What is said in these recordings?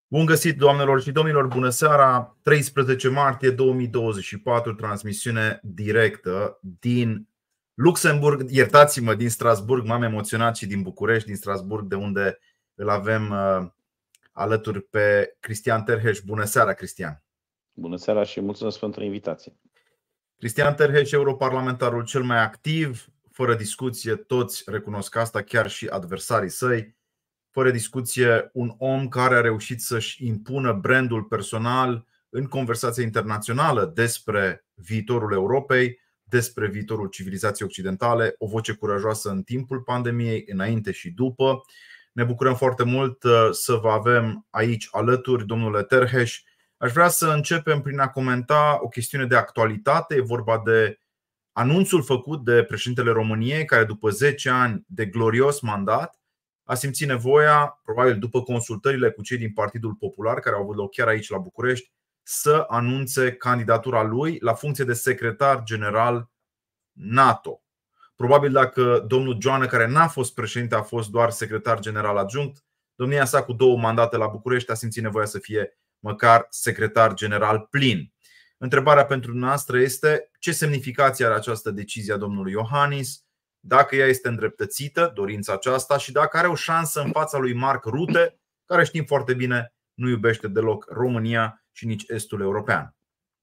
Bun găsit, doamnelor și domnilor, bună seara! 13 martie 2024, transmisiune directă din Luxemburg, iertați-mă, din Strasbourg, m-am emoționat, și din București, din Strasbourg, de unde îl avem alături pe Cristian Terheș. Bună seara, Cristian! Bună seara și mulțumesc pentru invitație. Cristian Terheș, europarlamentarul cel mai activ, fără discuție, toți recunosc asta, chiar și adversarii săi. Fără discuție, un om care a reușit să-și impună brandul personal în conversația internațională despre viitorul Europei, despre viitorul civilizației occidentale, o voce curajoasă în timpul pandemiei, înainte și după. Ne bucurăm foarte mult să vă avem aici alături, domnule Terheș. Aș vrea să începem prin a comenta o chestiune de actualitate. E vorba de anunțul făcut de președintele României, care după 10 ani de glorios mandat a simțit nevoia, probabil după consultările cu cei din Partidul Popular, care au avut loc chiar aici la București, să anunțe candidatura lui la funcție de secretar general NATO. Probabil dacă domnul Joană, care n-a fost președinte, a fost doar secretar general adjunct, domnia sa cu 2 mandate la București a simțit nevoia să fie măcar secretar general plin. Întrebarea pentru dumneavoastră este: ce semnificație are această decizie a domnului Iohannis? Dacă ea este îndreptățită, dorința aceasta, și dacă are o șansă în fața lui Mark Rutte, care știm foarte bine nu iubește deloc România și nici estul european.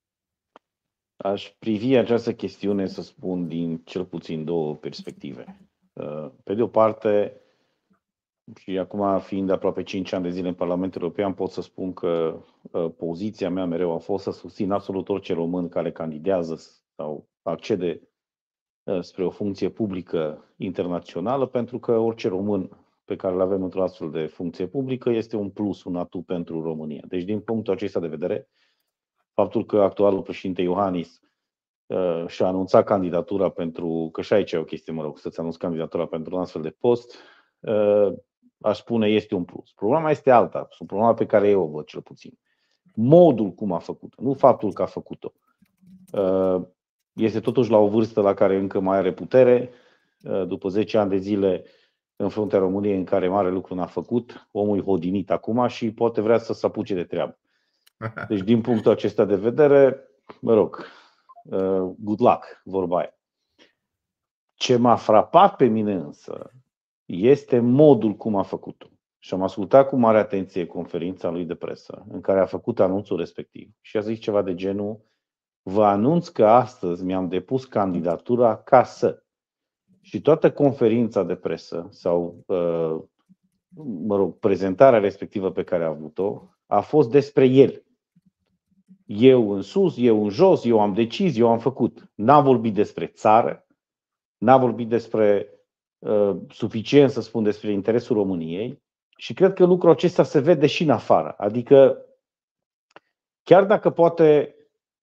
Aș privi această chestiune, să spun, din cel puțin 2 perspective. Pe de o parte, și acum fiind aproape 5 ani de zile în Parlamentul European, pot să spun că poziția mea mereu a fost să susțin absolut orice român care candidează sau accede spre o funcție publică internațională, pentru că orice român pe care îl avem într-o astfel de funcție publică este un plus, un atu pentru România. Deci, din punctul acesta de vedere, faptul că actualul președinte Iohannis și-a anunțat candidatura pentru, că și aici e o chestie, să-ți anunți candidatura pentru un astfel de post, aș spune este un plus. Problema este alta, problema pe care eu o văd cel puțin. Modul cum a făcut-o, nu faptul că a făcut-o. Este totuși la o vârstă la care încă mai are putere. După 10 ani de zile în fruntea României, în care mare lucru n-a făcut, omul e hodinit acum și poate vrea să se apuce de treabă. Deci, din punctul acesta de vedere, mă rog, good luck, vorba aia. Ce m-a frapat pe mine însă este modul cum a făcut-o. Și am ascultat cu mare atenție conferința lui de presă, în care a făcut anunțul respectiv și a zis ceva de genul: vă anunț că astăzi mi-am depus candidatura ca să. Și toată conferința de presă sau, prezentarea respectivă pe care a avut-o a fost despre el. Eu în sus, eu în jos, eu am decis, eu am făcut. N-a vorbit despre țară, n-a vorbit despre suficient, să spun, despre interesul României, și cred că lucrul acesta se vede și în afară. Adică, chiar dacă poate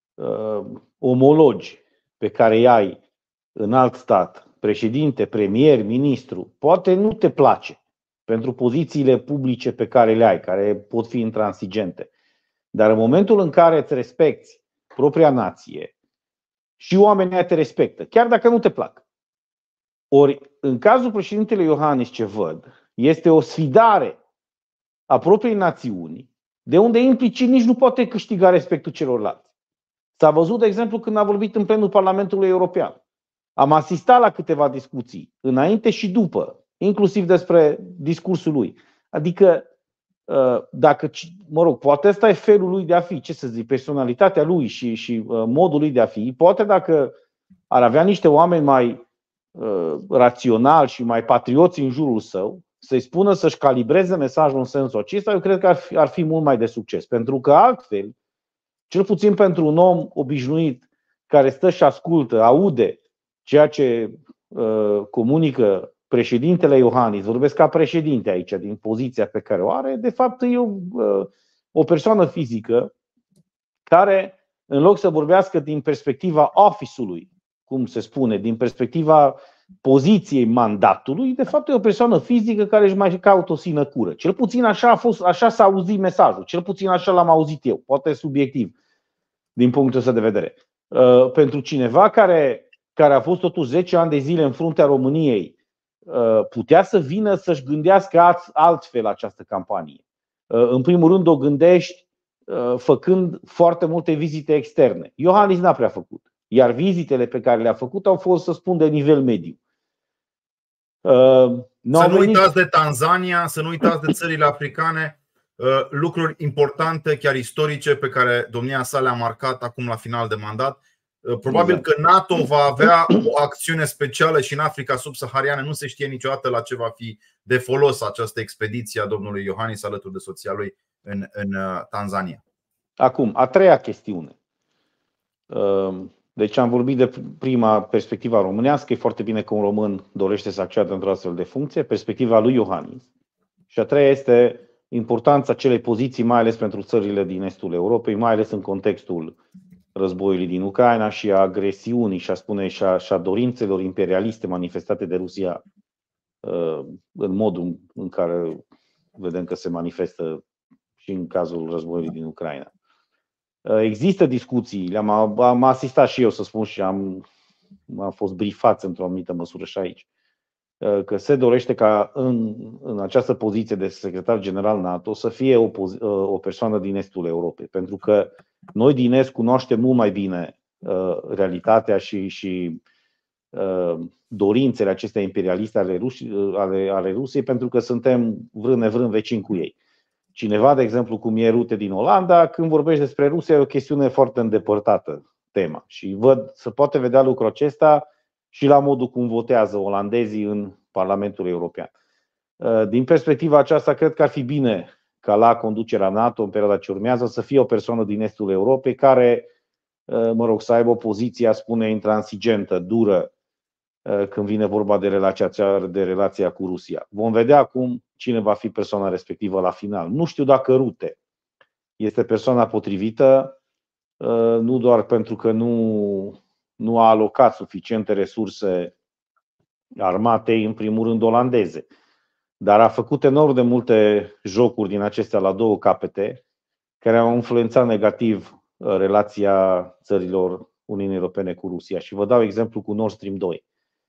omologi pe care îi ai în alt stat, președinte, premier, ministru, poate nu te place pentru pozițiile publice pe care le ai, care pot fi intransigente. Dar în momentul în care îți respecti propria nație și oamenii te respectă, chiar dacă nu te plac. Ori, în cazul președintelui Iohannis, ce văd este o sfidare a propriei națiuni, de unde implicit nici nu poate câștiga respectul celorlalți. S-a văzut, de exemplu, când a vorbit în plenul Parlamentului European. Am asistat la câteva discuții, înainte și după, inclusiv despre discursul lui. Adică, dacă, poate ăsta e felul lui de a fi, ce să zic, personalitatea lui și modul lui de a fi. Poate dacă ar avea niște oameni mai raționali și mai patrioți în jurul său, să-i spună să-și calibreze mesajul în sensul acesta, eu cred că ar fi mult mai de succes. Pentru că altfel, cel puțin pentru un om obișnuit care stă și ascultă, aude ceea ce comunică președintele Iohannis, vorbesc ca președinte aici, din poziția pe care o are, de fapt e o persoană fizică care, în loc să vorbească din perspectiva office-ului, cum se spune, din perspectiva poziției mandatului, de fapt e o persoană fizică care își mai caută o sinecură. Cel puțin așa s-a auzit mesajul, cel puțin așa l-am auzit eu, poate subiectiv din punctul ăsta de vedere. Pentru cineva care a fost totuși 10 ani de zile în fruntea României, putea să vină să-și gândească altfel această campanie. În primul rând o gândești făcând foarte multe vizite externe. Iohannis n-a prea făcut, iar vizitele pe care le-a făcut au fost, să spun, de nivel mediu. Să nu uitați de Tanzania, să nu uitați de țările africane, lucruri importante, chiar istorice, pe care domnia sa le-a marcat acum la final de mandat. Probabil că NATO va avea o acțiune specială și în Africa subsahariană. Nu se știe niciodată la ce va fi de folos această expediție a domnului Iohannis alături de soția lui în Tanzania. Acum, a treia chestiune. Deci am vorbit de prima perspectiva românească. E foarte bine că un român dorește să acceadă într-o astfel de funcție. Perspectiva lui Iohannis. Și a treia este importanța acelei poziții, mai ales pentru țările din estul Europei, mai ales în contextul războiului din Ucraina și a agresiunii și a spune și a dorințelor imperialiste manifestate de Rusia în modul în care vedem că se manifestă și în cazul războiului din Ucraina. Există discuții, am asistat și eu, să spun, și am fost brifați într-o anumită măsură și aici, că se dorește ca în această poziție de secretar general NATO să fie o persoană din estul Europei. Pentru că noi din est cunoaștem mult mai bine realitatea și dorințele acestea imperialiste ale Rusiei, pentru că suntem vrând nevrând vecini cu ei. Cineva, de exemplu, cum e Rutte din Olanda, când vorbești despre Rusia, e o chestiune foarte îndepărtată tema. Și se poate vedea lucrul acesta și la modul cum votează olandezii în Parlamentul European. Din perspectiva aceasta, cred că ar fi bine ca la conducerea NATO în perioada ce urmează să fie o persoană din estul Europei care, să aibă o poziție, spune, intransigentă, dură, când vine vorba de relația cu Rusia. Vom vedea acum cine va fi persoana respectivă la final. Nu știu dacă Rutte este persoana potrivită, nu doar pentru că nu a alocat suficiente resurse armatei, în primul rând olandeze, dar a făcut enorm de multe jocuri din acestea la două capete, care au influențat negativ relația țărilor Uniunii Europene cu Rusia. Și vă dau exemplu cu Nord Stream 2.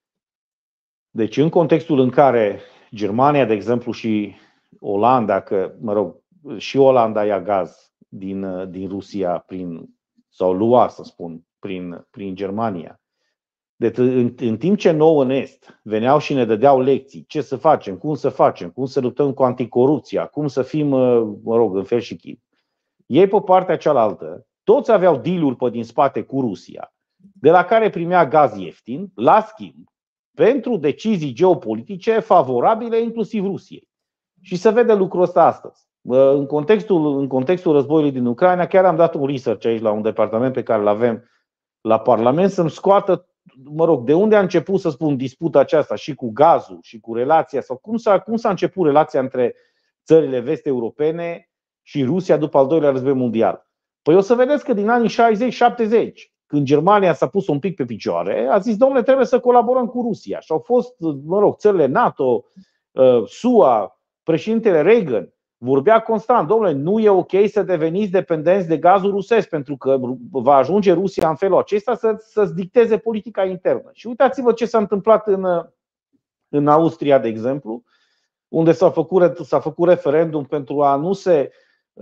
Deci în contextul în care Germania, de exemplu, și Olanda, și Olanda ia gaz din Rusia sau lua, să spun, prin Germania. Deci, în timp ce nouă în Est veneau și ne dădeau lecții, ce să facem, cum să luptăm cu anticorupția, cum să fim, în fel și chip. Ei, pe partea cealaltă, toți aveau deal-uri pe din spate cu Rusia, de la care primea gaz ieftin, la schimb, pentru decizii geopolitice favorabile inclusiv Rusiei. Și se vede lucrul ăsta astăzi. În contextul războiului din Ucraina, chiar am dat un research aici la un departament pe care îl avem la Parlament să-mi scoată, de unde a început, să spun, disputa aceasta și cu gazul și cu relația, sau cum s-a început relația între țările vest-europene și Rusia după al doilea război mondial. Păi o să vedeți că din anii 60-70, când Germania s-a pus un pic pe picioare, a zis, domnule, trebuie să colaborăm cu Rusia. Și au fost, țările NATO, SUA, președintele Reagan vorbea constant, domnule, nu e ok să deveniți dependenți de gazul rusesc, pentru că va ajunge Rusia în felul acesta să-ți dicteze politica internă. Și uitați-vă ce s-a întâmplat în Austria, de exemplu, unde s-a făcut referendum pentru a nu se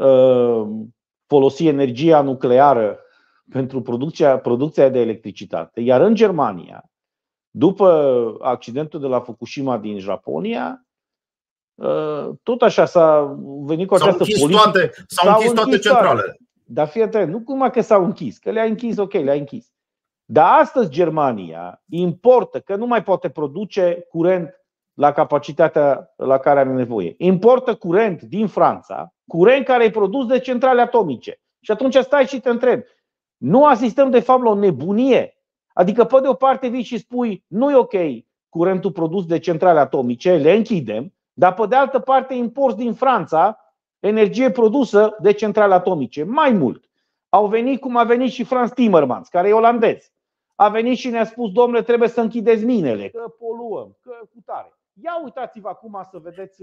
folosi energia nucleară pentru producția de electricitate. Iar în Germania, după accidentul de la Fukushima din Japonia, tot așa s-a venit cu această politică. S-au închis toate centralele. Dar fii atent, nu numai că s-au închis, că le-a închis, ok, le-a închis. Dar astăzi Germania importă, că nu mai poate produce curent la capacitatea la care are nevoie. Importă curent din Franța, curent care e produs de centrale atomice. Și atunci stai și te întrebi, nu asistăm de fapt la o nebunie? Adică pe de o parte vii și spui, nu e ok curentul produs de centrale atomice, le închidem, dar pe de altă parte imporți din Franța energie produsă de centrale atomice. Mai mult, au venit cum a venit și Frans Timmermans, care e olandez. A venit și ne-a spus, domnule, trebuie să închideți minele, că poluăm, că cu tare. Ia uitați-vă acum să vedeți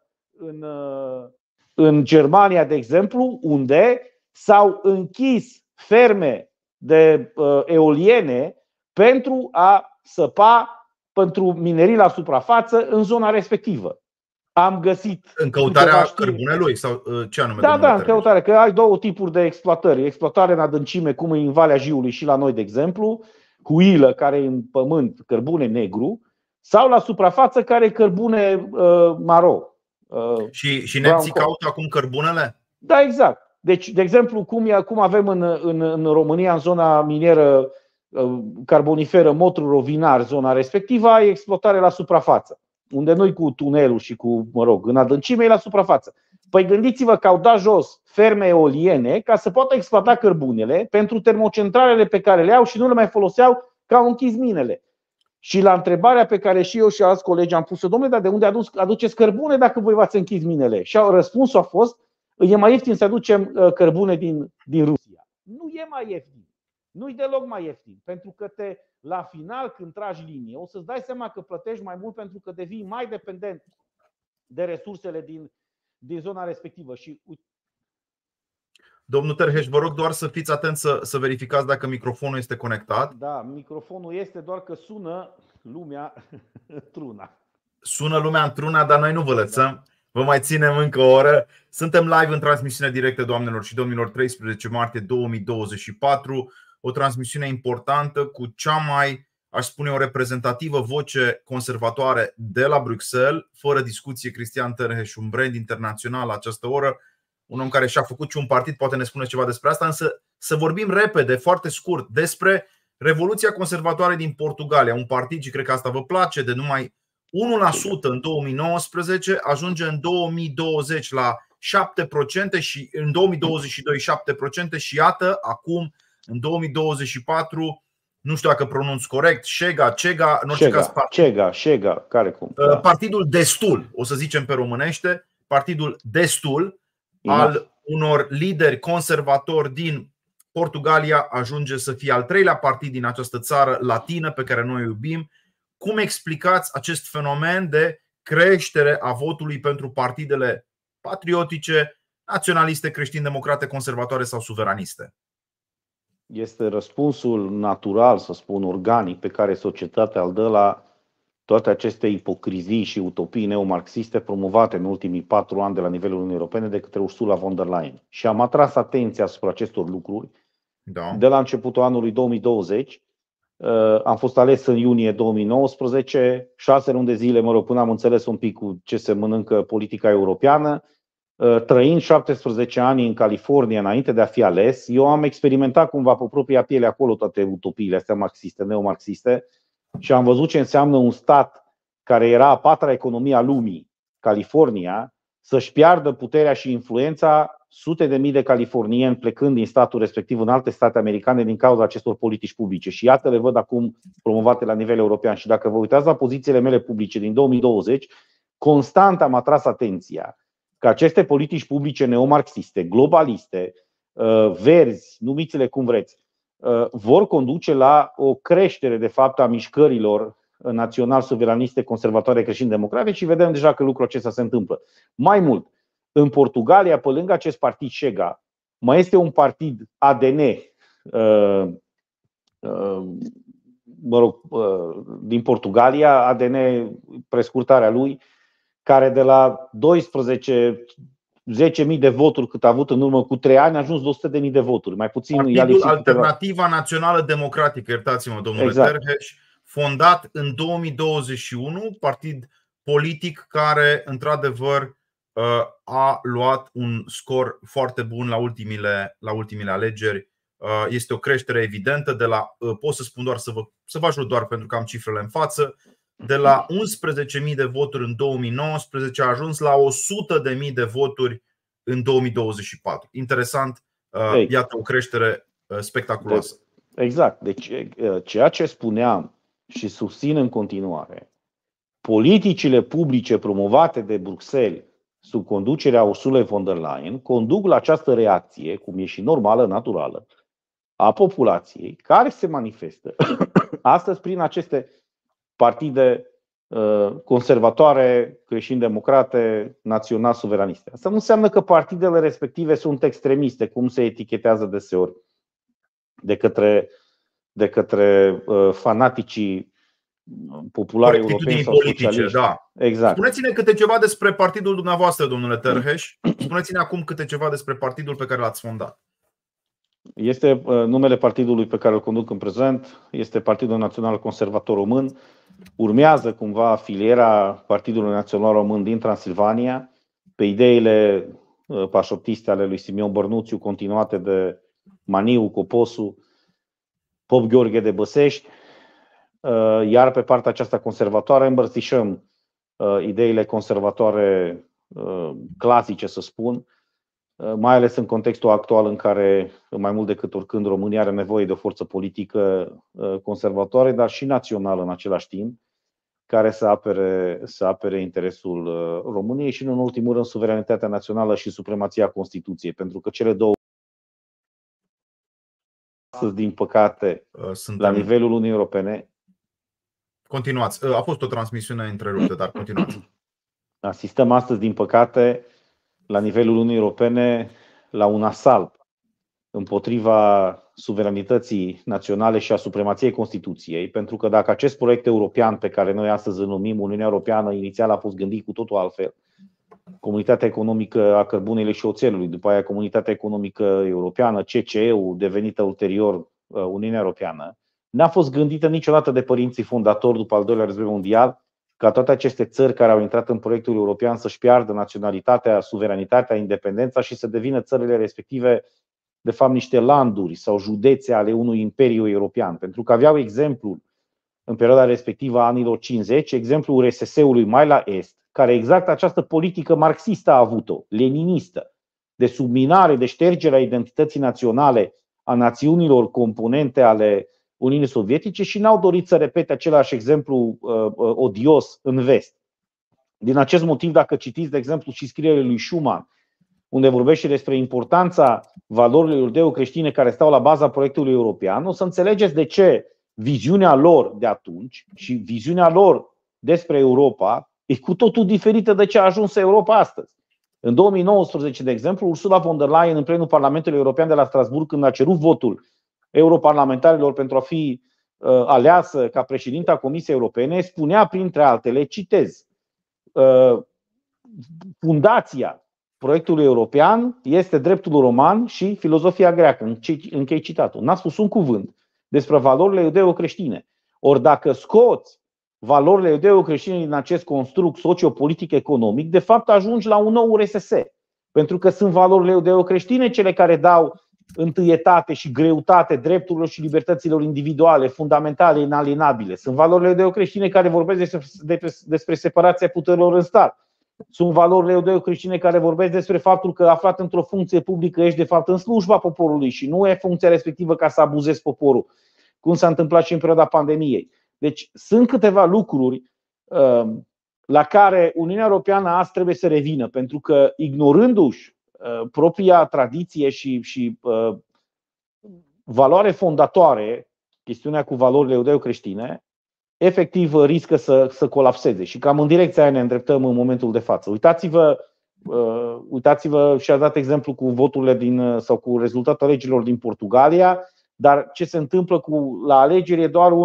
în Germania, de exemplu, unde s-au închis ferme de eoliene pentru a săpa pentru minerii la suprafață în zona respectivă. Am găsit în căutarea cărbunelui sau ce anume? Da, în căutare, că ai două tipuri de exploatări. Exploatare în adâncime, cum e în Valea Jiului și la noi, de exemplu, cu ilă, care e în pământ, cărbune negru, sau la suprafață, care e cărbune maro. Și nemții caută acum cărbunele? Da, exact. Deci, de exemplu, cum avem în România, în zona minieră carboniferă Motru-Rovinar, zona respectivă, ai exploatare la suprafață. Unde nu-i cu tunelul și cu, în adâncime, e la suprafață. Păi gândiți-vă că au dat jos ferme eoliene ca să poată exploata cărbunele pentru termocentralele pe care le au și nu le mai foloseau, că au închis minele. Și la întrebarea pe care și eu și alți colegi am pus-o, domnule, dar de unde aduceți cărbune dacă voi v-ați închis minele? Și răspunsul a fost, e mai ieftin să aducem cărbune din Rusia. Nu e mai ieftin. Nu-i deloc mai ieftin. Pentru că la final, când tragi linie, o să-ți dai seama că plătești mai mult pentru că devii mai dependent de resursele din zona respectivă. Și Domnul Terheș, vă rog doar să fiți atenți să verificați dacă microfonul este conectat. Da, microfonul este, doar că sună lumea într-una. Sună lumea într-una, dar noi nu vă lăsăm. Vă mai ținem încă o oră. Suntem live în transmisiune directă, doamnelor și domnilor, 13 martie 2024. O transmisiune importantă cu cea mai, aș spune, o reprezentativă voce conservatoare de la Bruxelles. Fără discuție, Cristian Terheș, un brand internațional la această oră. Un om care și-a făcut și un partid, poate ne spune ceva despre asta. Însă să vorbim repede, foarte scurt, despre Revoluția Conservatoare din Portugalia. Un partid, și cred că asta vă place, de numai 1% în 2019, ajunge în 2020 la 7% și în 2022 7% și iată, acum în 2024, nu știu dacă pronunț corect, Chega, în orice caz Chega, care cum? Partidul Destul, o să zicem pe românește, Partidul Destul al unor lideri conservatori din Portugalia ajunge să fie al treilea partid din această țară latină pe care noi o iubim. Cum explicați acest fenomen de creștere a votului pentru partidele patriotice, naționaliste, creștin-democrate, conservatoare sau suveraniste? Este răspunsul natural, să spun, organic, pe care societatea îl dă la toate aceste ipocrizii și utopii neomarxiste promovate în ultimii 4 ani de la nivelul Uniunii Europene de către Ursula von der Leyen. Și am atras atenția asupra acestor lucruri de la începutul anului 2020. Am fost ales în iunie 2019, 6 luni de zile, până am înțeles un pic cu ce se mănâncă politica europeană. Trăind 17 ani în California înainte de a fi ales, eu am experimentat cumva pe propria piele acolo toate utopiile astea marxiste, neomarxiste, și am văzut ce înseamnă un stat care era a 4-a economie a lumii, California, să-și piardă puterea și influența, sute de mii de californieni plecând din statul respectiv în alte state americane din cauza acestor politici publice. Și iată, le văd acum promovate la nivel european. Și dacă vă uitați la pozițiile mele publice din 2020, constant am atras atenția că aceste politici publice neomarxiste, globaliste, verzi, numiți-le cum vreți, vor conduce la o creștere de fapt a mișcărilor național-suveraniste, conservatoare, creștin-democrate și vedem deja că lucrul acesta se întâmplă. Mai mult, în Portugalia, pe lângă acest partid Chega, mai este un partid ADN din Portugalia, ADN, prescurtarea lui, care de la 10.000 de voturi cât a avut în urmă cu 3 ani a ajuns 200.000 de voturi. Mai puțin Partidul Alternativa Națională Democratică, iertați-mă, domnule Terheș, fondat în 2021, partid politic care într-adevăr a luat un scor foarte bun la ultimile alegeri. Este o creștere evidentă de la, pot să spun doar să vă ajut doar pentru că am cifrele în față, de la 11.000 de voturi în 2019 a ajuns la 100.000 de voturi în 2024. Interesant, iată o creștere spectaculoasă. Exact. Deci ceea ce spuneam și susțin în continuare, politicile publice promovate de Bruxelles sub conducerea Ursulei von der Leyen conduc la această reacție, cum e și normală, naturală, a populației, care se manifestă astăzi prin aceste partide conservatoare, creștin-democrate, național-suveraniste. Asta nu înseamnă că partidele respective sunt extremiste, cum se etichetează deseori de către fanaticii populari europeni sau socialiști. Da. Exact. Spuneți-ne câte ceva despre partidul dumneavoastră, domnule Tărheș. Spuneți-ne acum câte ceva despre partidul pe care l-ați fondat. Este numele partidului pe care îl conduc în prezent, este Partidul Național Conservator Român. Urmează cumva filiera Partidului Național Român din Transilvania, pe ideile pașoptiste ale lui Simeon Bărnuțiu, continuate de Maniu Coposu, Pop Gheorghe de Băsești, iar pe partea aceasta conservatoare îmbrățișăm ideile conservatoare clasice, să spun, mai ales în contextul actual în care, mai mult decât oricând, România are nevoie de o forță politică conservatoare, dar și națională în același timp, care să apere interesul României și, în ultimul rând, suveranitatea națională și supremația Constituției, pentru că cele două, astăzi, din păcate, la nivelul Uniunii Europene. Continuați. A fost o transmisiune întreruptă, dar continuați. Asistăm astăzi, din păcate, la nivelul Uniunii Europene, la un asalt împotriva suveranității naționale și a supremației Constituției, pentru că dacă acest proiect european pe care noi astăzi îl numim Uniunea Europeană inițial a fost gândit cu totul altfel, Comunitatea Economică a Cărbunelui și Oțelului, după aia Comunitatea Economică Europeană, CCE-ul, devenită ulterior Uniunea Europeană, n-a fost gândită niciodată de părinții fondatori după al doilea război mondial ca toate aceste țări care au intrat în proiectul european să-și piardă naționalitatea, suveranitatea, independența și să devină țările respective de fapt niște landuri sau județe ale unui imperiu european. Pentru că aveau exemplul în perioada respectivă a anilor 50, exemplul URSS-ului mai la est, care exact această politică marxistă a avut-o, leninistă, de subminare, de ștergere a identității naționale a națiunilor componente ale Uniunii Sovietice și n-au dorit să repete același exemplu odios în vest. Din acest motiv, dacă citiți, de exemplu, și scrierile lui Schuman, unde vorbește despre importanța valorilor iudeo-creștine care stau la baza proiectului european, o să înțelegeți de ce viziunea lor de atunci și viziunea lor despre Europa e cu totul diferită de ce a ajuns Europa astăzi. În 2019, de exemplu, Ursula von der Leyen, în plenul Parlamentului European de la Strasbourg, când a cerut votul europarlamentarilor pentru a fi aleasă ca președinta Comisiei Europene, spunea printre altele, citez, fundația proiectului european este dreptul roman și filozofia greacă. Închei citatul. N-a spus un cuvânt despre valorile iudeo-creștine. Ori dacă scoți valorile iudeo-creștine din acest construct sociopolitic economic, de fapt ajungi la un nou URSS. Pentru că sunt valorile iudeo-creștine cele care dau întâietate și greutate drepturilor și libertăților individuale, fundamentale, inalienabile. Sunt valorile iudeo-creștine care vorbesc despre separația puterilor în stat. Sunt valorile iudeo-creștine care vorbesc despre faptul că aflat într-o funcție publică ești de fapt în slujba poporului și nu e funcția respectivă ca să abuzezi poporul, cum s-a întâmplat și în perioada pandemiei. Deci sunt câteva lucruri la care Uniunea Europeană azi trebuie să revină, pentru că ignorându-și propria tradiție și valoare fondatoare, chestiunea cu valorile iudeo-creștine, efectiv riscă să colapseze. Și cam în direcția aia ne îndreptăm în momentul de față. Uitați-vă și ați dat exemplu cu voturile sau cu rezultatul alegerilor din Portugalia, dar ce se întâmplă la alegeri e doar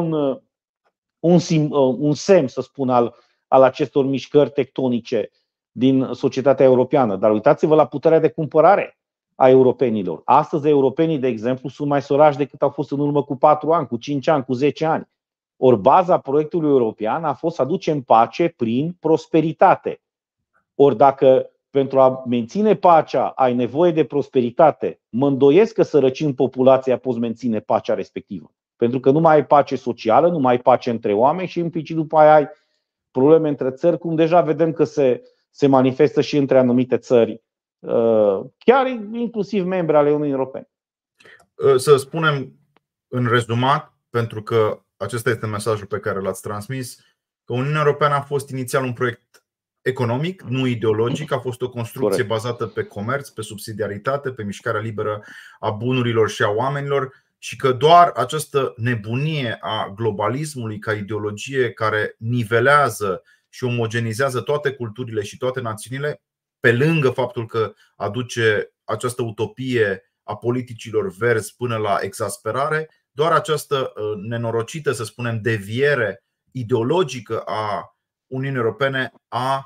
un semn, să spun, al acestor mișcări tectonice din societatea europeană. Dar uitați-vă la puterea de cumpărare a europenilor. Astăzi europenii, de exemplu, sunt mai săraci decât au fost în urmă cu 4 ani, cu 5 ani, cu 10 ani. Ori baza proiectului european a fost să aducem pace prin prosperitate. Ori dacă pentru a menține pacea ai nevoie de prosperitate, mă îndoiesc că sărăcind populația poți menține pacea respectivă. Pentru că nu mai ai pace socială, nu mai ai pace între oameni și implicit după aia ai probleme între țări, cum deja vedem că se manifestă și între anumite țări, chiar inclusiv membre ale Uniunii Europene. Să spunem în rezumat, pentru că acesta este mesajul pe care l-ați transmis, că Uniunea Europeană a fost inițial un proiect economic, nu ideologic, a fost o construcție bazată pe comerț, pe subsidiaritate, pe mișcarea liberă a bunurilor și a oamenilor și că doar această nebunie a globalismului ca ideologie care nivelează și omogenizează toate culturile și toate națiunile, pe lângă faptul că aduce această utopie a politicilor verzi până la exasperare, doar această nenorocită, să spunem, deviere ideologică a Uniunii Europene a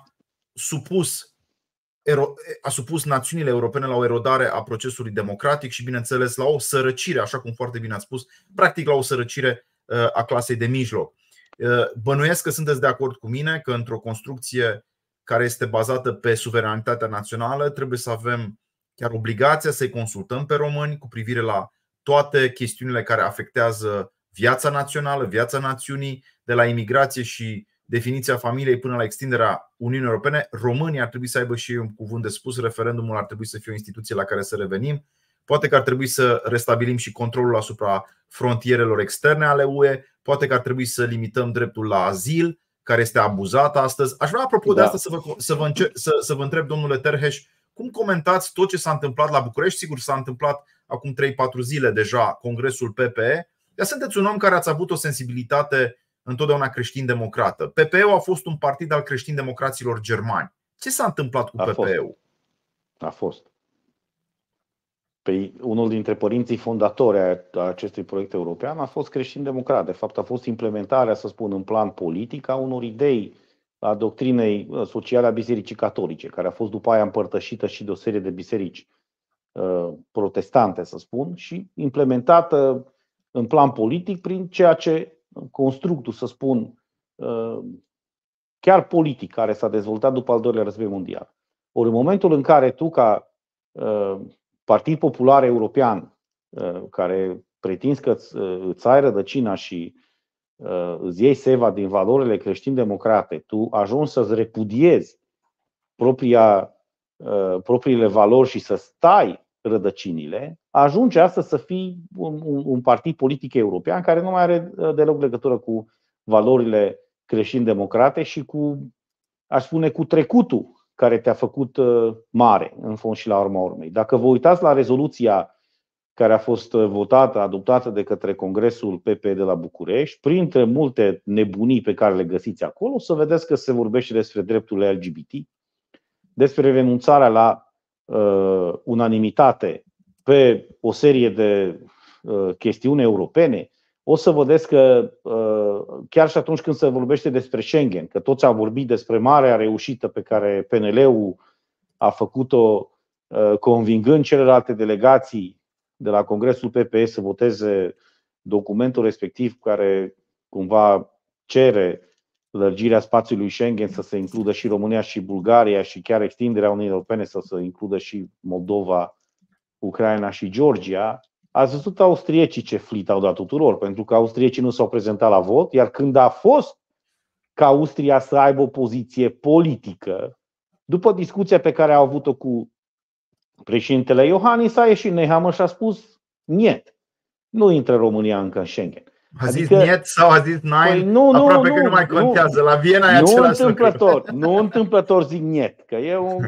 supus națiunile europene la o erodare a procesului democratic și, bineînțeles, la o sărăcire, așa cum foarte bine ați spus, practic la o sărăcire a clasei de mijloc. Bănuiesc că sunteți de acord cu mine că într-o construcție care este bazată pe suveranitatea națională trebuie să avem chiar obligația să-i consultăm pe români cu privire la toate chestiunile care afectează viața națională, viața națiunii, de la imigrație și definiția familiei până la extinderea Uniunii Europene. Românii ar trebui să aibă și un cuvânt de spus. Referendumul ar trebui să fie o instituție la care să revenim. Poate că ar trebui să restabilim și controlul asupra frontierelor externe ale UE. Poate că ar trebui să limităm dreptul la azil, care este abuzat astăzi. Aș vrea, apropo de asta, să vă întreb, domnule Terheș, cum comentați tot ce s-a întâmplat la București? Sigur, s-a întâmplat acum 3-4 zile deja congresul PPE. Dar sunteți un om care ați avut o sensibilitate întotdeauna creștin-democrată. PPE-ul a fost un partid al creștin-democraților germani. Ce s-a întâmplat cu PPE-ul? A fost. Păi, unul dintre părinții fondatori a acestui proiect european a fost creștin-democrat. De fapt, a fost implementarea, să spun, în plan politic a unor idei a doctrinei sociale a Bisericii Catolice, care a fost după aia împărtășită și de o serie de biserici protestante, să spun, și implementată în plan politic prin ceea ce constructul, să spun, chiar politic, care s-a dezvoltat după al doilea război mondial. Ori în momentul în care tu, ca Partid Popular European, care pretinzi că îți ai rădăcina și îți iei seva din valorile creștin-democrate, tu ajungi să-ți repudiezi propriile valori și să stai rădăcinile, ajunge astăzi să fii un partid politic european care nu mai are deloc legătură cu valorile creștin-democrate și cu, aș spune, cu trecutul care te-a făcut mare, în fond și la urma urmei. Dacă vă uitați la rezoluția care a fost votată, adoptată de către Congresul PP de la București, printre multe nebunii pe care le găsiți acolo, o să vedeți că se vorbește despre drepturile LGBT, despre renunțarea la unanimitate pe o serie de chestiuni europene. O să vedeți că chiar și atunci când se vorbește despre Schengen, că toți au vorbit despre marea reușită pe care PNL-ul a făcut-o convingând celelalte delegații de la Congresul PPE să voteze documentul respectiv care cumva cere lărgirea spațiului Schengen să se includă și România și Bulgaria și chiar extinderea Uniunii Europene să se includă și Moldova, Ucraina și Georgia. Ați văzut austriecii ce flit au dat tuturor, pentru că austriecii nu s-au prezentat la vot, iar când a fost ca Austria să aibă o poziție politică, după discuția pe care a avut-o cu președintele Iohannis, a ieșit Nehammer și a spus niet, nu intră România încă în Schengen. A zis niet sau a zis nein? Păi aproape că nu mai contează. La Viena e același lucru. Nu întâmplător zic niet, că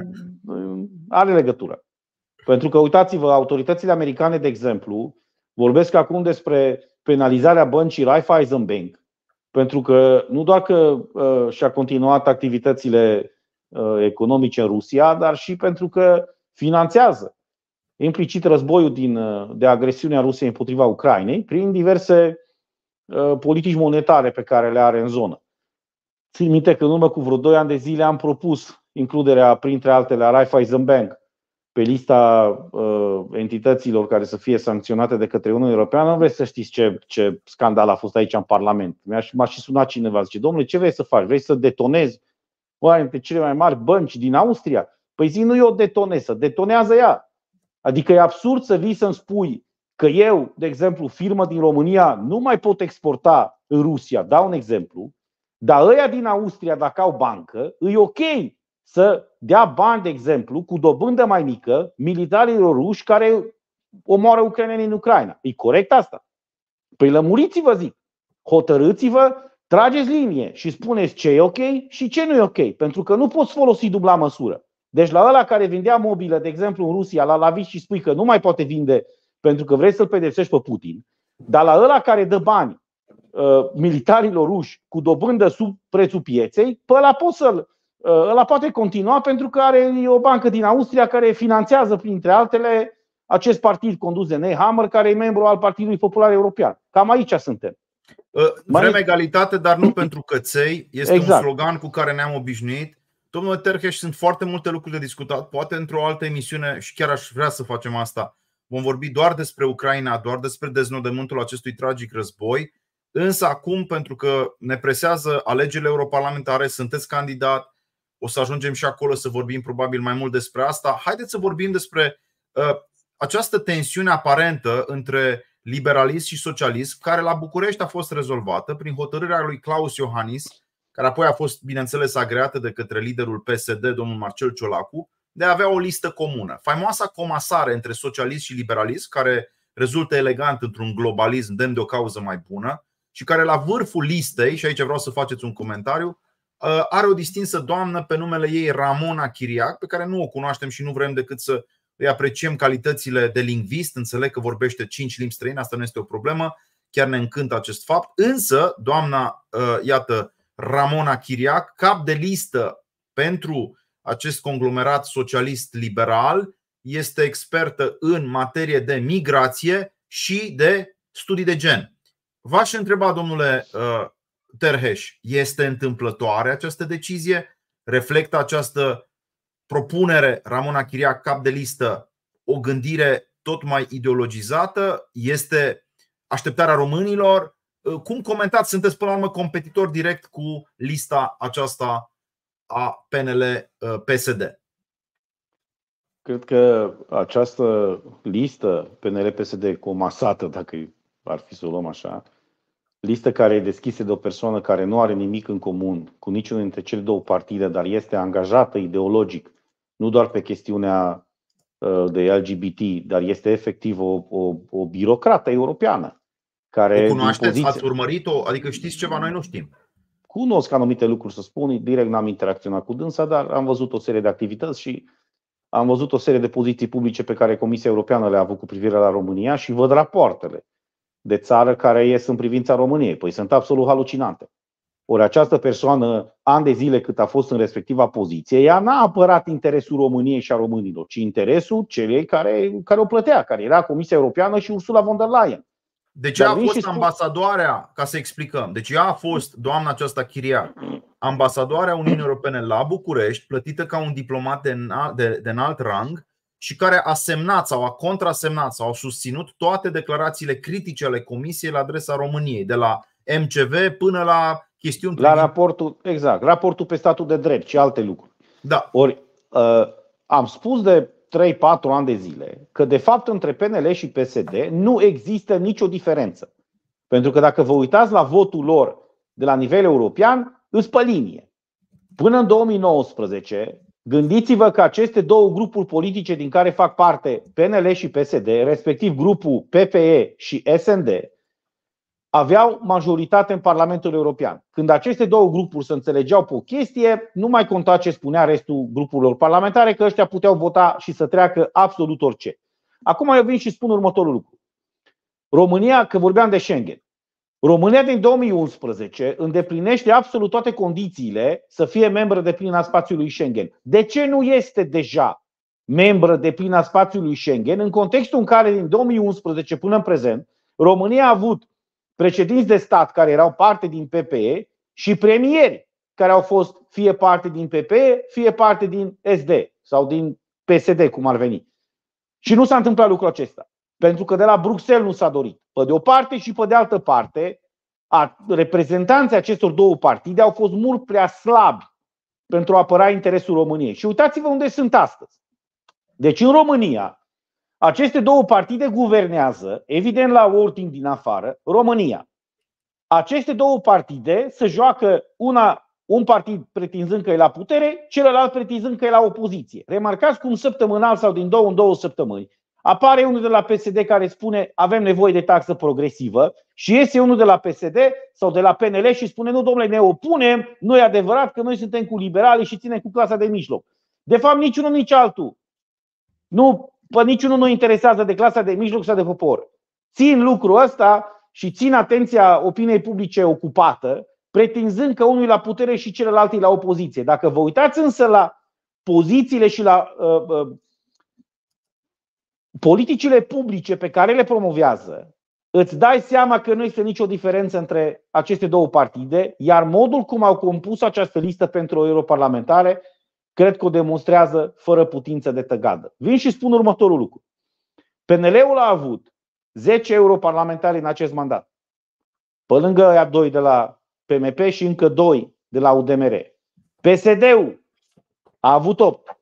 are legătură. Pentru că, uitați-vă, autoritățile americane, de exemplu, vorbesc acum despre penalizarea băncii Raiffeisen Bank, pentru că nu doar că și-a continuat activitățile economice în Rusia, dar și pentru că finanțează implicit războiul de agresiune a Rusiei împotriva Ucrainei prin diverse politici monetare pe care le are în zonă. Țin minte că în urmă cu vreo 2 ani de zile am propus includerea, printre altele, a Raiffeisen Bank pe lista entităților care să fie sancționate de către Uniunea Europeană. Nu vreți să știți ce scandal a fost aici în Parlament. M-a și sunat cineva, zice: domnule, ce vrei să faci? Vrei să detonezi oare dintre cele mai mari bănci din Austria? Păi zi, nu eu detonez, să detonează ea. Adică e absurd să vii să-mi spui că eu, de exemplu, firmă din România, nu mai pot exporta în Rusia, dau un exemplu, dar ăia din Austria, dacă au bancă, e ok să dea bani, de exemplu, cu dobândă mai mică militarilor ruși care omoară ucrainenii în Ucraina. E corect asta? Păi lămuriți-vă, zic, hotărâți-vă, trageți linie și spuneți ce e ok și ce nu e ok, pentru că nu poți folosi dubla măsură. Deci la ăla care vindea mobilă, de exemplu, în Rusia, la vii și spui că nu mai poate vinde pentru că vrei să-l pedepsești pe Putin, dar la ăla care dă bani militarilor ruși cu dobândă sub prețul pieței, pe ăla poate continua pentru că are o bancă din Austria care finanțează, printre altele, acest partid condus de Nehammer, care e membru al Partidului Popular European. Cam aici suntem. Vrem egalitate, dar nu pentru căței. Este exact. un slogan cu care ne-am obișnuit. Domnule Terheș, sunt foarte multe lucruri de discutat. Poate într-o altă emisiune, și chiar aș vrea să facem asta, vom vorbi doar despre Ucraina, doar despre deznodământul acestui tragic război. Însă acum, pentru că ne presează alegerile europarlamentare, sunteți candidat, o să ajungem și acolo să vorbim probabil mai mult despre asta. Haideți să vorbim despre această tensiune aparentă între liberalism și socialism, care la București a fost rezolvată prin hotărârea lui Klaus Iohannis, care apoi a fost, bineînțeles, agreată de către liderul PSD, domnul Marcel Ciolacu, de a avea o listă comună. Faimoasa comasare între socialism și liberalism, care rezultă elegant într-un globalism demn de o cauză mai bună și care la vârful listei, și aici vreau să faceți un comentariu, are o distinsă doamnă pe numele ei Ramona Chiriac, pe care nu o cunoaștem și nu vrem decât să îi apreciem calitățile de lingvist. Înțeleg că vorbește 5 limbi străine, asta nu este o problemă, chiar ne încântă acest fapt. Însă, doamna, iată, Ramona Chiriac, cap de listă pentru acest conglomerat socialist-liberal, este expertă în materie de migrație și de studii de gen. V-aș întreba, domnule Terheș, este întâmplătoare această decizie? Reflectă această propunere, Ramona Chiriac, cap de listă, o gândire tot mai ideologizată? Este așteptarea românilor? Cum comentați? Sunteți până la urmă competitor direct cu lista aceasta a PNL-PSD. Cred că această listă PNL-PSD comasată, dacă ar fi să o luăm așa, listă care e deschisă de o persoană care nu are nimic în comun cu niciunul dintre cele două partide, dar este angajată ideologic, nu doar pe chestiunea de LGBT, dar este efectiv o birocrată europeană. Care, o cunoașteți? Ați urmărit-o? Adică știți ceva, noi nu știm. Cunosc anumite lucruri, să spun, direct n-am interacționat cu dânsa, dar am văzut o serie de activități și am văzut o serie de poziții publice pe care Comisia Europeană le-a avut cu privire la România și văd rapoartele de țară care ies în privința României. Păi sunt absolut halucinante. Ori această persoană, ani de zile cât a fost în respectiva poziție, ea n-a apărat interesul României și a românilor, ci interesul celei care o plătea, care era Comisia Europeană și Ursula von der Leyen. Deci ea a fost ambasadoarea, ca să explicăm. Deci ea a fost, doamna aceasta Chiriac, ambasadoarea Uniunii Europene la București, plătită ca un diplomat de înalt rang și care a semnat sau a contrasemnat sau a susținut toate declarațiile critice ale Comisiei la adresa României, de la MCV până la chestiuni la raportul, exact, raportul pe statul de drept și alte lucruri. Da. Ori am spus de 3-4 ani de zile că de fapt între PNL și PSD nu există nicio diferență. Pentru că dacă vă uitați la votul lor de la nivel european, îs pe linie. Până în 2019, gândiți-vă că aceste două grupuri politice din care fac parte PNL și PSD, respectiv grupul PPE și SND, aveau majoritate în Parlamentul European. Când aceste două grupuri se înțelegeau pe o chestie, nu mai conta ce spunea restul grupurilor parlamentare, că ăștia puteau vota și să treacă absolut orice. Acum eu vin și spun următorul lucru. România, că vorbeam de Schengen, România din 2011 îndeplinește absolut toate condițiile să fie membră deplină a spațiului Schengen. De ce nu este deja membră deplină a spațiului Schengen în contextul în care din 2011 până în prezent România a avut președinți de stat care erau parte din PPE și premieri care au fost fie parte din PPE, fie parte din SD sau din PSD, cum ar veni. Și nu s-a întâmplat lucrul acesta. Pentru că de la Bruxelles nu s-a dorit. Pe de o parte și pe de altă parte, reprezentanții acestor două partide au fost mult prea slabi pentru a apăra interesul României. Și uitați-vă unde sunt astăzi. Deci în România, aceste două partide guvernează, evident la ordini din afară, România. Aceste două partide se joacă un partid pretinzând că e la putere, celălalt pretinzând că e la opoziție. Remarcați cum săptămânal sau din două în 2 săptămâni apare unul de la PSD care spune avem nevoie de taxă progresivă și iese unul de la PSD sau de la PNL și spune nu domnule, ne opunem, nu e adevărat că noi suntem cu liberali și ținem cu clasa de mijloc. De fapt niciunul nici altul. Pe niciunul nu interesează de clasa de mijloc sau de popor. Țin lucrul ăsta și țin atenția opiniei publice ocupată, pretinzând că unul e la putere și celălalt e la opoziție. Dacă vă uitați însă la pozițiile și la politicile publice pe care le promovează îți dai seama că nu este nicio diferență între aceste două partide, iar modul cum au compus această listă pentru europarlamentare cred că o demonstrează fără putință de tăgadă. Vin și spun următorul lucru. PNL-ul a avut 10 europarlamentari în acest mandat, pe lângă aia 2 de la PMP și încă 2 de la UDMR. PSD-ul a avut 8.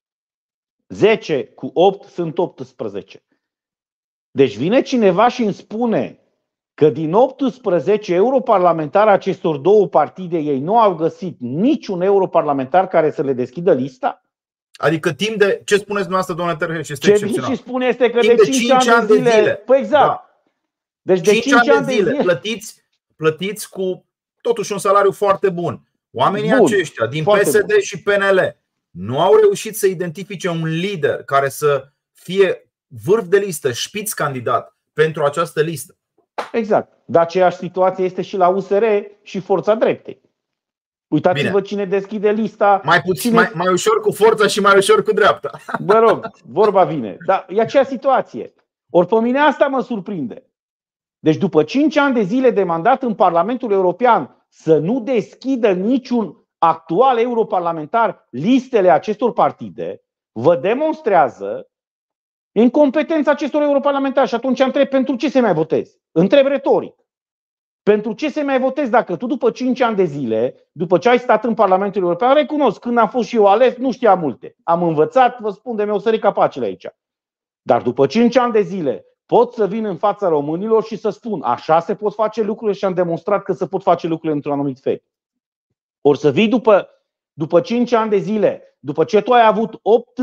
10 cu 8 sunt 18. Deci vine cineva și îmi spune că din 18 europarlamentari acestor două partide ei nu au găsit niciun europarlamentar care să le deschidă lista? Adică timp de, ce spuneți dumneavoastră, domnule Terheș, este ce excepțional. Ce spune este că timp de 5 ani de zile. Păi exact. Da. Deci de 5 ani de zile plătiți cu totuși un salariu foarte bun. Oamenii aceștia din PSD bun. Și PNL nu au reușit să identifice un lider care să fie vârf de listă, șpiț candidat pentru această listă. Exact. Dar aceeași situație este și la USR și Forța Dreptei. Uitați-vă cine deschide lista. Mai ușor cu forța și mai ușor cu dreapta. Vă rog, vorba vine. Dar e aceea situație. Ori pe mine asta mă surprinde. Deci după 5 ani de zile de mandat în Parlamentul European să nu deschidă niciun actual europarlamentar listele acestor partide, vă demonstrează incompetența acestor europarlamentari. Și atunci întreb, pentru ce se mai votezi? Întreb retoric. Pentru ce se mai votezi dacă tu după 5 ani de zile, după ce ai stat în Parlamentul European, recunosc, când am fost și eu ales, nu știam multe. Am învățat, vă spun, de mi-au sărit capacele aici. Dar după 5 ani de zile pot să vin în fața românilor și să spun, așa se pot face lucrurile și am demonstrat că se pot face lucrurile într-un anumit fel. Ori să vii după 5 ani de zile, după ce tu ai avut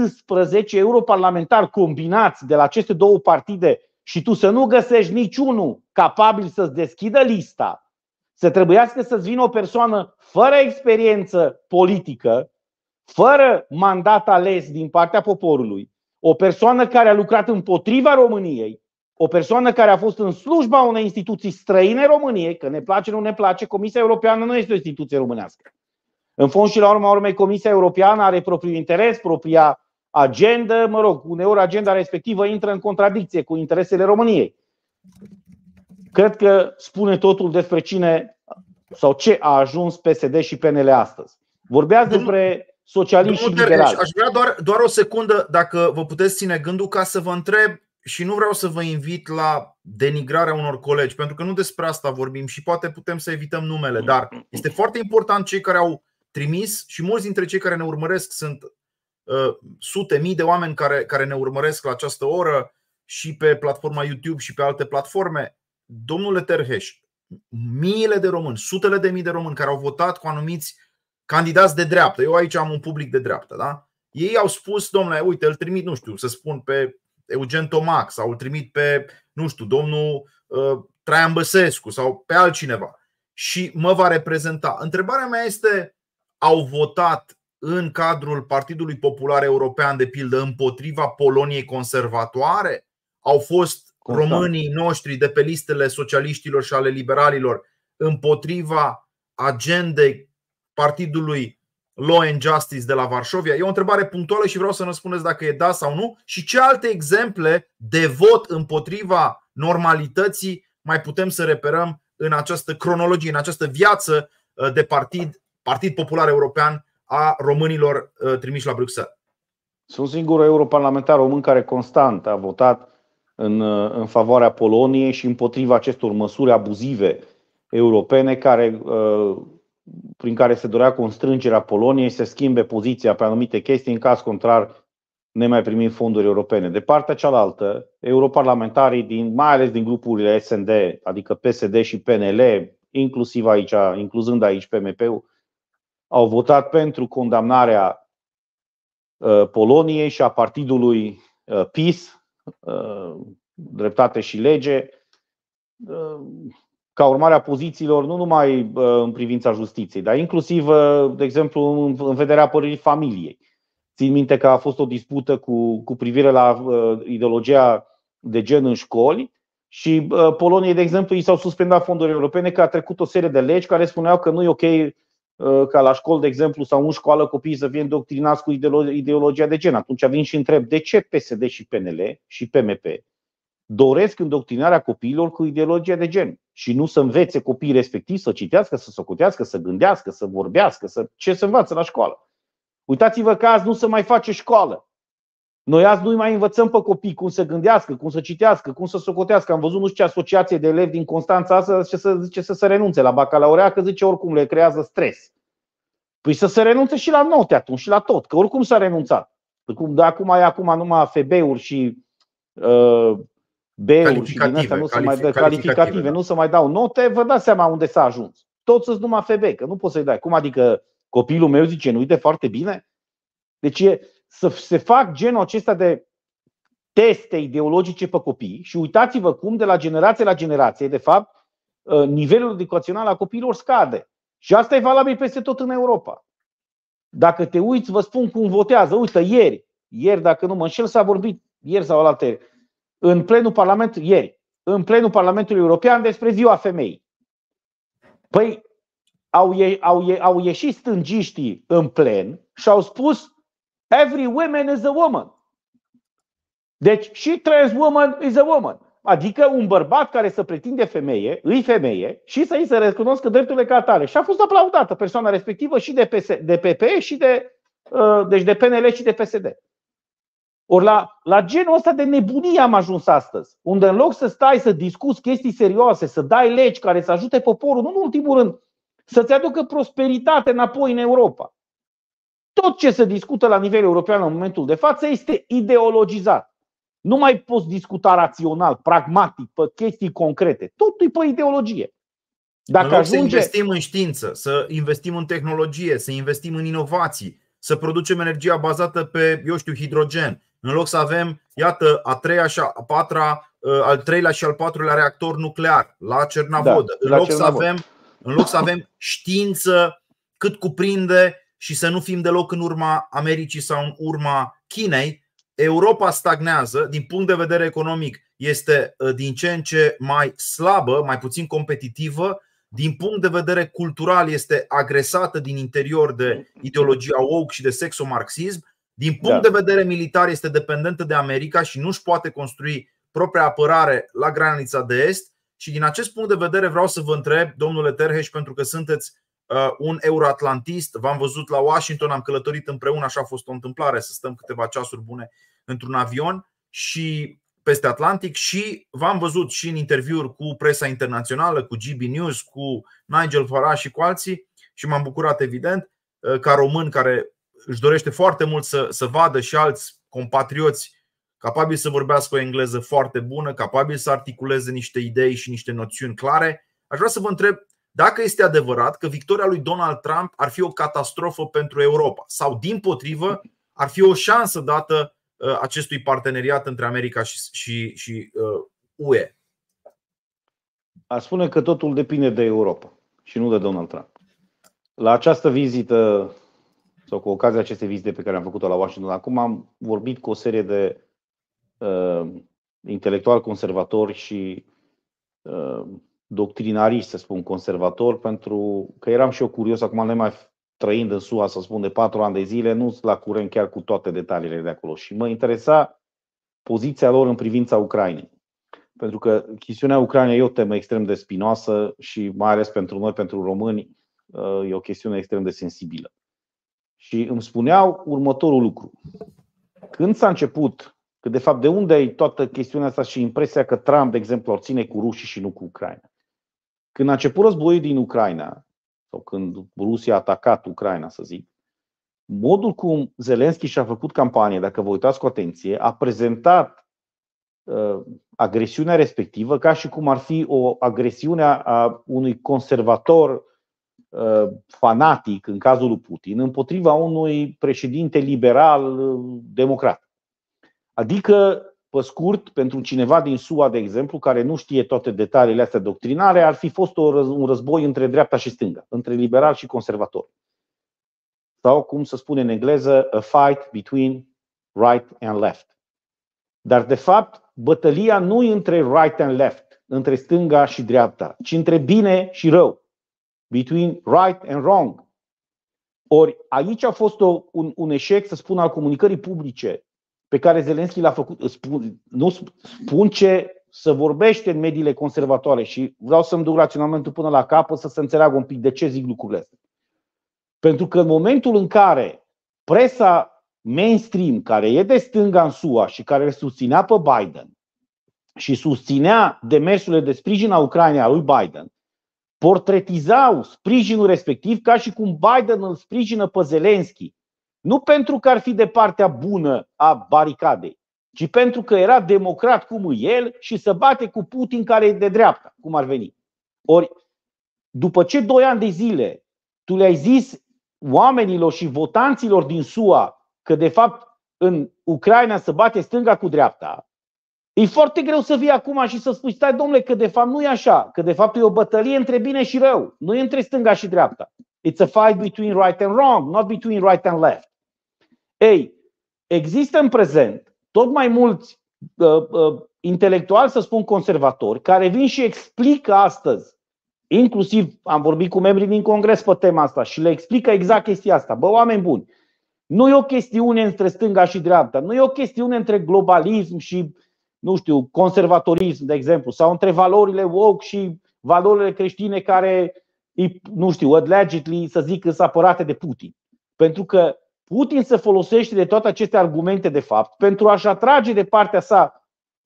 18 europarlamentari combinați de la aceste două partide și tu să nu găsești niciunul capabil să-ți deschidă lista, să trebuiască să-ți vină o persoană fără experiență politică, fără mandat ales din partea poporului, o persoană care a lucrat împotriva României, o persoană care a fost în slujba unei instituții străine României, că ne place, nu ne place, Comisia Europeană nu este o instituție românească. În fond și la urma urmei, Comisia Europeană are propriul interes, propria agendă, mă rog, uneori agenda respectivă intră în contradicție cu interesele României. Cred că spune totul despre cine sau ce a ajuns PSD și PNL astăzi. Vorbeați despre socialiști și liberali. Aș vrea doar o secundă, dacă vă puteți ține gândul, ca să vă întreb, și nu vreau să vă invit la denigrarea unor colegi, pentru că nu despre asta vorbim și poate putem să evităm numele, dar este foarte important cei care au trimis și mulți dintre cei care ne urmăresc sunt sute, mii de oameni care ne urmăresc la această oră și pe platforma YouTube și pe alte platforme. Domnule Terheș, miile de români, sutele de mii de români care au votat cu anumiți candidați de dreaptă. Eu aici am un public de dreaptă, da? Ei au spus, domnule, uite, îl trimit, nu știu, să spun pe Eugen Tomac sau îl trimit pe, nu știu, domnul Traian Băsescu sau pe altcineva și mă va reprezenta. Întrebarea mea este, au votat în cadrul Partidului Popular European, de pildă, împotriva Poloniei conservatoare? Au fost românii noștri de pe listele socialiștilor și ale liberalilor împotriva agendei Partidului Law and Justice de la Varșovia? E o întrebare punctuală și vreau să ne spuneți dacă e da sau nu. Și ce alte exemple de vot împotriva normalității mai putem să reperăm în această cronologie, în această viață de Partid Popular European a românilor trimiși la Bruxelles? Sunt singurul europarlamentar român care constant a votat în favoarea Poloniei și împotriva acestor măsuri abuzive europene prin care se dorea constrângerea Poloniei să schimbe poziția pe anumite chestii, în caz contrar nemai primim fonduri europene. De partea cealaltă, europarlamentarii mai ales din grupurile SND, adică PSD și PNL, incluzând aici PMP-ul, au votat pentru condamnarea Poloniei și a partidului PiS, Dreptate și Lege, ca urmare a pozițiilor nu numai în privința justiției, dar inclusiv, de exemplu, în vederea apărării familiei. Țin minte că a fost o dispută cu privire la ideologia de gen în școli și Poloniei, de exemplu, i s-au suspendat fonduri europene, că a trecut o serie de legi care spuneau că nu e ok ca la școli, de exemplu, sau în școală copiii să fie îndoctrinați cu ideologia de gen. Atunci vin și întreb, de ce PSD și PNL și PMP doresc îndoctrinarea copiilor cu ideologia de gen și nu să învețe copiii respectivi să citească, să socotească, să gândească, să vorbească, ce se învață la școală. Uitați-vă că azi nu se mai face școală. Noi azi nu-i mai învățăm pe copii cum să gândească, cum să citească, cum să socotească. Am văzut nu știu ce asociație de elevi din Constanța asta zice să se renunțe la bacalaureat, că zice oricum le creează stres. Păi să se renunțe și la note atunci și la tot, că oricum s-a renunțat. De acum e numai FB-uri și B-uri și din astea nu se mai dă calificative, nu se mai dau note, vă dați seama unde s-a ajuns. Toți sunt numai FB, că nu poți să-i dai. Cum adică copilul meu zice, nu uite foarte bine? Deci să se fac genul acesta de teste ideologice pe copii și uitați-vă cum de la generație la generație, de fapt, nivelul educațional al copiilor scade. Și asta e valabil peste tot în Europa. Dacă te uiți, vă spun cum votează. Uite, ieri, dacă nu mă înșel, s-a vorbit, ieri sau alaltăieri, în plenul Parlamentului European despre Ziua Femeii. Păi, au ieșit stângiștii în plen și au spus every woman is a woman. Deci și trans woman is a woman. Adică un bărbat care să pretinde femeie, îi femeie și să îi se recunoască drepturile ca atare. Și a fost aplaudată persoana respectivă și de PPE și deci de PNL și de PSD. Ori la genul ăsta de nebunie am ajuns astăzi, unde în loc să stai să discuți chestii serioase, să dai legi care să ajute poporul, nu în ultimul rând, să-ți aducă prosperitate înapoi în Europa. Tot ce se discută la nivel european în momentul de față este ideologizat. Nu mai poți discuta rațional, pragmatic, pe chestii concrete. Totul e pe ideologie. Dacă să investim în știință, să investim în tehnologie, să investim în inovații, să producem energia bazată pe, hidrogen, în loc să avem, iată, al treilea și al patrulea reactor nuclear la Cernavodă, în loc să avem știință cât cuprinde și să nu fim deloc în urma Americii sau în urma Chinei, Europa stagnează din punct de vedere economic, este din ce în ce mai slabă, mai puțin competitivă. Din punct de vedere cultural este agresată din interior de ideologia woke și de sexomarxism. Din punct de vedere militar este dependentă de America și nu își poate construi propria apărare la granița de est. Și din acest punct de vedere vreau să vă întreb, domnule Terheș, pentru că sunteți un euroatlantist, v-am văzut la Washington, am călătorit împreună, așa a fost o întâmplare să stăm câteva ceasuri bune într-un avion și peste Atlantic, și v-am văzut și în interviuri cu presa internațională, cu GB News, cu Nigel Farage și cu alții și m-am bucurat evident ca român care își dorește foarte mult să vadă și alți compatrioți capabili să vorbească o engleză foarte bună, capabili să articuleze niște idei și niște noțiuni clare. Aș vrea să vă întreb dacă este adevărat că victoria lui Donald Trump ar fi o catastrofă pentru Europa sau, dimpotrivă, ar fi o șansă dată acestui parteneriat între America și UE. Aș spune că totul depinde de Europa și nu de Donald Trump. La această vizită sau cu ocazia acestei vizite pe care am făcut-o la Washington, acum am vorbit cu o serie de intelectuali conservatori și doctrinariști, să spun, conservatori, pentru că eram și eu curios, acum nemai trăind în SUA, să spun, de 4 ani de zile, nu sunt la curent chiar cu toate detaliile de acolo. Și mă interesa poziția lor în privința Ucrainei. Pentru că chestiunea Ucrainei e o temă extrem de spinoasă și mai ales pentru noi, pentru români, e o chestiune extrem de sensibilă. Și îmi spuneau următorul lucru. Când s-a început, că de fapt de unde e toată chestiunea asta și impresia că Trump, de exemplu, o ține cu rușii și nu cu Ucraina. Când a început războiul din Ucraina, sau când Rusia a atacat Ucraina, să zic, modul cum Zelenski și-a făcut campanie, dacă vă uitați cu atenție, a prezentat agresiunea respectivă ca și cum ar fi o agresiune a unui conservator fanatic, în cazul lui Putin, împotriva unui președinte liberal democrat. Adică, pe scurt, pentru cineva din SUA, de exemplu, care nu știe toate detaliile astea doctrinare, ar fi fost un război între dreapta și stânga, între liberal și conservator. Sau, cum se spune în engleză, a fight between right and left. Dar, de fapt, bătălia nu e între right and left, între stânga și dreapta, ci între bine și rău. Between right and wrong. Ori aici a fost un eșec, să spun, al comunicării publice pe care Zelenski l-a făcut. Nu spun ce se vorbește în mediile conservatoare și vreau să-mi duc raționamentul până la capăt să se înțeleagă un pic de ce zic lucrurile astea. Pentru că în momentul în care presa mainstream, care e de stânga în SUA și care îl susținea pe Biden și susținea demersurile de sprijin a Ucrainei a lui Biden, portretizau sprijinul respectiv ca și cum Biden îl sprijină pe Zelensky, nu pentru că ar fi de partea bună a baricadei, ci pentru că era democrat cum e el și se bate cu Putin care e de dreapta, cum ar veni. Ori, după ce 2 ani de zile tu le-ai zis oamenilor și votanților din SUA că de fapt în Ucraina se bate stânga cu dreapta, e foarte greu să vii acum și să spui, stai domnule, că de fapt nu e așa, că de fapt e o bătălie între bine și rău, nu e între stânga și dreapta. It's a fight between right and wrong, not between right and left. Ei, există în prezent tot mai mulți intelectuali, să spun conservatori, care vin și explică astăzi, inclusiv am vorbit cu membrii din Congres pe tema asta și le explică exact chestia asta. Bă, oameni buni, nu e o chestiune între stânga și dreapta, nu e o chestiune între globalism și, nu știu, conservatorism, de exemplu, sau între valorile woke și valorile creștine care, nu știu, allegedly, să zic, sunt apărate de Putin. Pentru că Putin se folosește de toate aceste argumente, de fapt, pentru a-și atrage de partea sa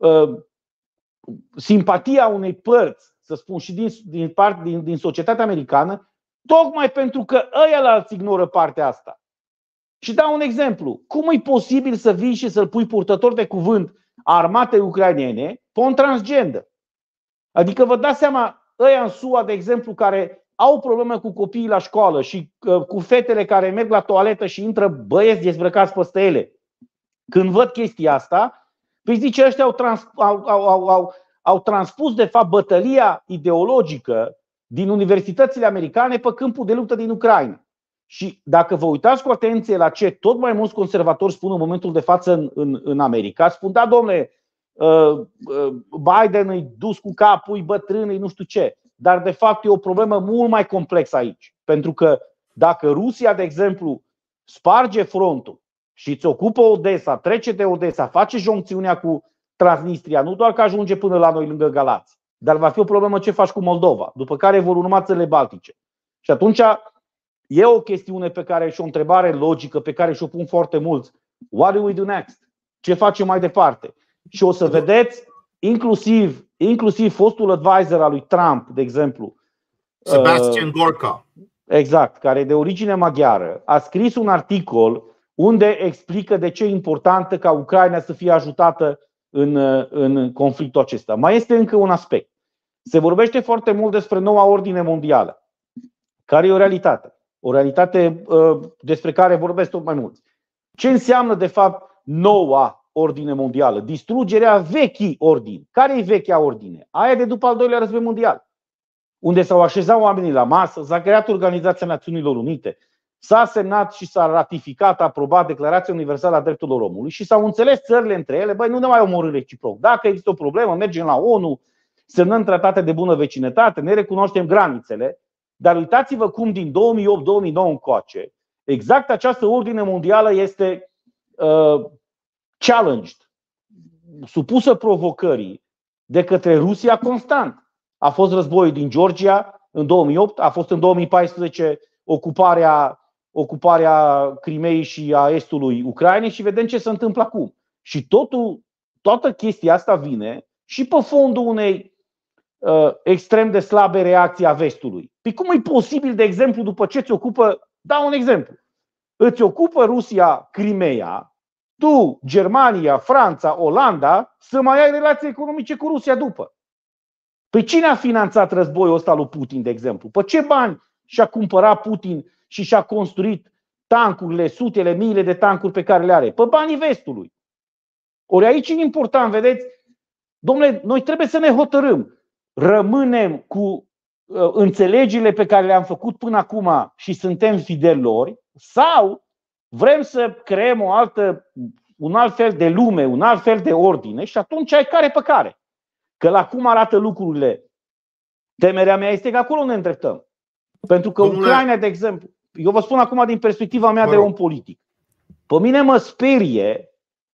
simpatia unei părți, să spun, și din societatea americană, tocmai pentru că ăialalți ignoră partea asta. Și dau un exemplu. Cum e posibil să vii și să-l pui purtător de cuvânt a armatei ucrainene pe un transgender? Adică vă dați seama, ăia în SUA, de exemplu, care au probleme cu copiii la școală și cu fetele care merg la toaletă și intră băieți dezbrăcați peste ele. Când văd chestia asta, păi zice, ăștia au transpus de fapt bătălia ideologică din universitățile americane pe câmpul de luptă din Ucraina. Și dacă vă uitați cu atenție la ce tot mai mulți conservatori spun în momentul de față în America, spun, da domnule, Biden îi dus cu capul, îi bătrân, îi nu știu ce. Dar de fapt e o problemă mult mai complexă aici. Pentru că dacă Rusia, de exemplu, sparge frontul și îți ocupă Odessa, trece de Odessa, face joncțiunea cu Transnistria, nu doar că ajunge până la noi lângă Galați, dar va fi o problemă ce faci cu Moldova, după care vor urma țările baltice. Și atunci e o chestiune pe care și o întrebare logică pe care și-o pun foarte mulți. What do we do next? Ce facem mai departe? Și o să vedeți, inclusiv fostul advisor al lui Trump, de exemplu, Sebastian Gorka, exact, care e de origine maghiară, a scris un articol unde explică de ce e importantă ca Ucraina să fie ajutată în conflictul acesta. Mai este încă un aspect. Se vorbește foarte mult despre noua ordine mondială, care e o realitate. O realitate despre care vorbesc tot mai mulți. Ce înseamnă de fapt noua ordine mondială? Distrugerea vechii ordini. Care e vechea ordine? Aia de după al doilea război mondial, unde s-au așezat oamenii la masă, s-a creat Organizația Națiunilor Unite, s-a semnat și s-a ratificat, aprobat Declarația Universală a Drepturilor Omului și s-au înțeles țările între ele, băi, nu ne mai omorâm reciproc. Dacă există o problemă, mergem la ONU, semnăm tratate de bună vecinătate, ne recunoaștem granițele. Dar uitați-vă cum din 2008-2009 încoace, exact această ordine mondială este challenged, supusă provocării de către Rusia constant. A fost războiul din Georgia în 2008, a fost în 2014 ocuparea Crimeei și a estului Ucrainei și vedem ce se întâmplă acum. Și toată chestia asta vine și pe fondul unei extrem de slabe reacții a vestului. Păi cum e posibil, de exemplu, după ce îți ocupă, dau un exemplu, îți ocupă Rusia Crimeea, tu, Germania, Franța, Olanda, să mai ai relații economice cu Rusia după? Păi cine a finanțat războiul ăsta lui Putin, de exemplu? Pe ce bani și-a cumpărat Putin și și-a construit tancurile, sutele, miile de tancuri pe care le are? Pe banii vestului. Ori aici e important, vedeți, dom'le, noi trebuie să ne hotărâm. Rămânem cu înțelegerile pe care le-am făcut până acum și suntem fideli lor, sau vrem să creăm un alt fel de lume, un alt fel de ordine și atunci ai care pe care. Că la cum arată lucrurile, temerea mea este că acolo ne îndreptăm. Pentru că Ucraina, de exemplu, eu vă spun acum din perspectiva mea de om politic. Pe mine mă sperie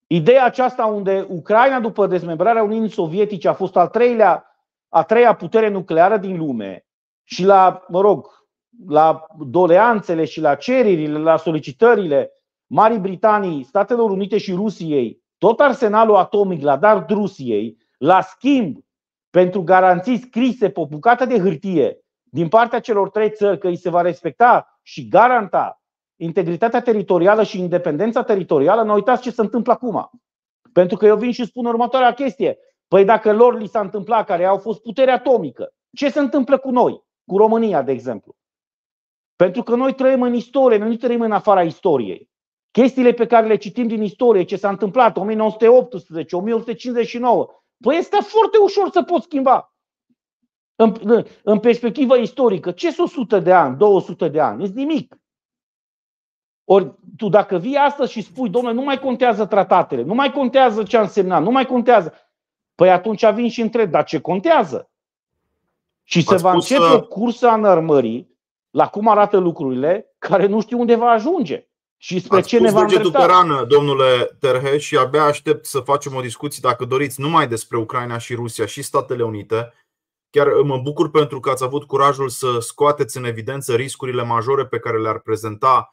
Ideea aceasta unde Ucraina, după dezmembrarea Uniunii Sovietice, a fost a treia putere nucleară din lume și la doleanțele și la cererile, la solicitările Marii Britanii, Statelor Unite și Rusiei, tot arsenalul atomic l-a dat Rusiei, la schimb, pentru garanții scrise pe o bucată de hârtie din partea celor trei țări că îi se va respecta și garanta integritatea teritorială și independența teritorială, nu uitați ce se întâmplă acum. Pentru că eu vin și spun următoarea chestie. Păi dacă lor li s-a întâmplat, care au fost putere atomică, ce se întâmplă cu noi? Cu România, de exemplu. Pentru că noi trăim în istorie, noi nu trăim în afara istoriei. Chestiile pe care le citim din istorie, ce s-a întâmplat 1918, 1859, păi este foarte ușor să poți schimba. În perspectivă istorică, ce sunt 100 de ani, 200 de ani? Este nimic. Ori tu dacă vii astăzi și spui, domnule, nu mai contează tratatele, nu mai contează ce a însemnat, nu mai contează, păi atunci vin și întreb, dar ce contează? Și se va începe o cursă a înărmării la cum arată lucrurile, care nu știu unde va ajunge. Și spre ce ne va îndrepta. Pe rană, domnule Terheș, și abia aștept să facem o discuție, dacă doriți, numai despre Ucraina și Rusia și Statele Unite. Chiar mă bucur pentru că ați avut curajul să scoateți în evidență riscurile majore pe care le-ar prezenta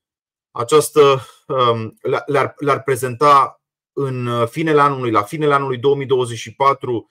le-ar prezenta în finele anului, la finele anului 2024,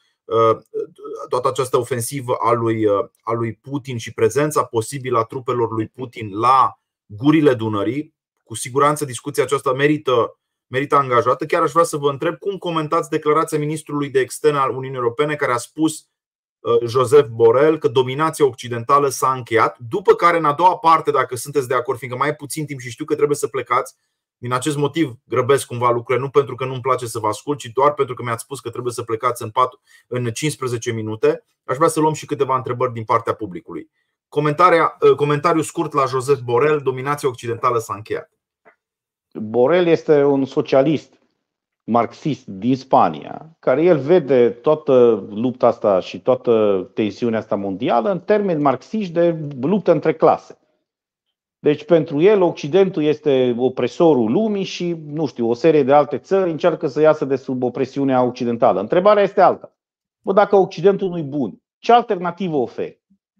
toată această ofensivă a lui Putin și prezența posibilă a trupelor lui Putin la gurile Dunării. Cu siguranță discuția aceasta merită angajată. Chiar aș vrea să vă întreb cum comentați declarația ministrului de externe al Uniunii Europene, care a spus, Josep Borrell, că dominația occidentală s-a încheiat. După care, în a doua parte, dacă sunteți de acord, fiindcă mai e puțin timp și știu că trebuie să plecați, din acest motiv grăbesc cumva lucrurile, nu pentru că nu-mi place să vă ascult, ci doar pentru că mi-ați spus că trebuie să plecați în 15 minute. Aș vrea să luăm și câteva întrebări din partea publicului. Comentariu scurt la Josep Borrell: dominația occidentală s-a încheiat. Borrell este un socialist marxist din Spania, care el vede toată lupta asta și toată tensiunea asta mondială în termeni marxiști de luptă între clase. Deci pentru el Occidentul este opresorul lumii și, nu știu, o serie de alte țări încearcă să iasă de sub opresiunea occidentală. Întrebarea este alta. Bă, dacă Occidentul nu-i bun, ce alternativă oferi?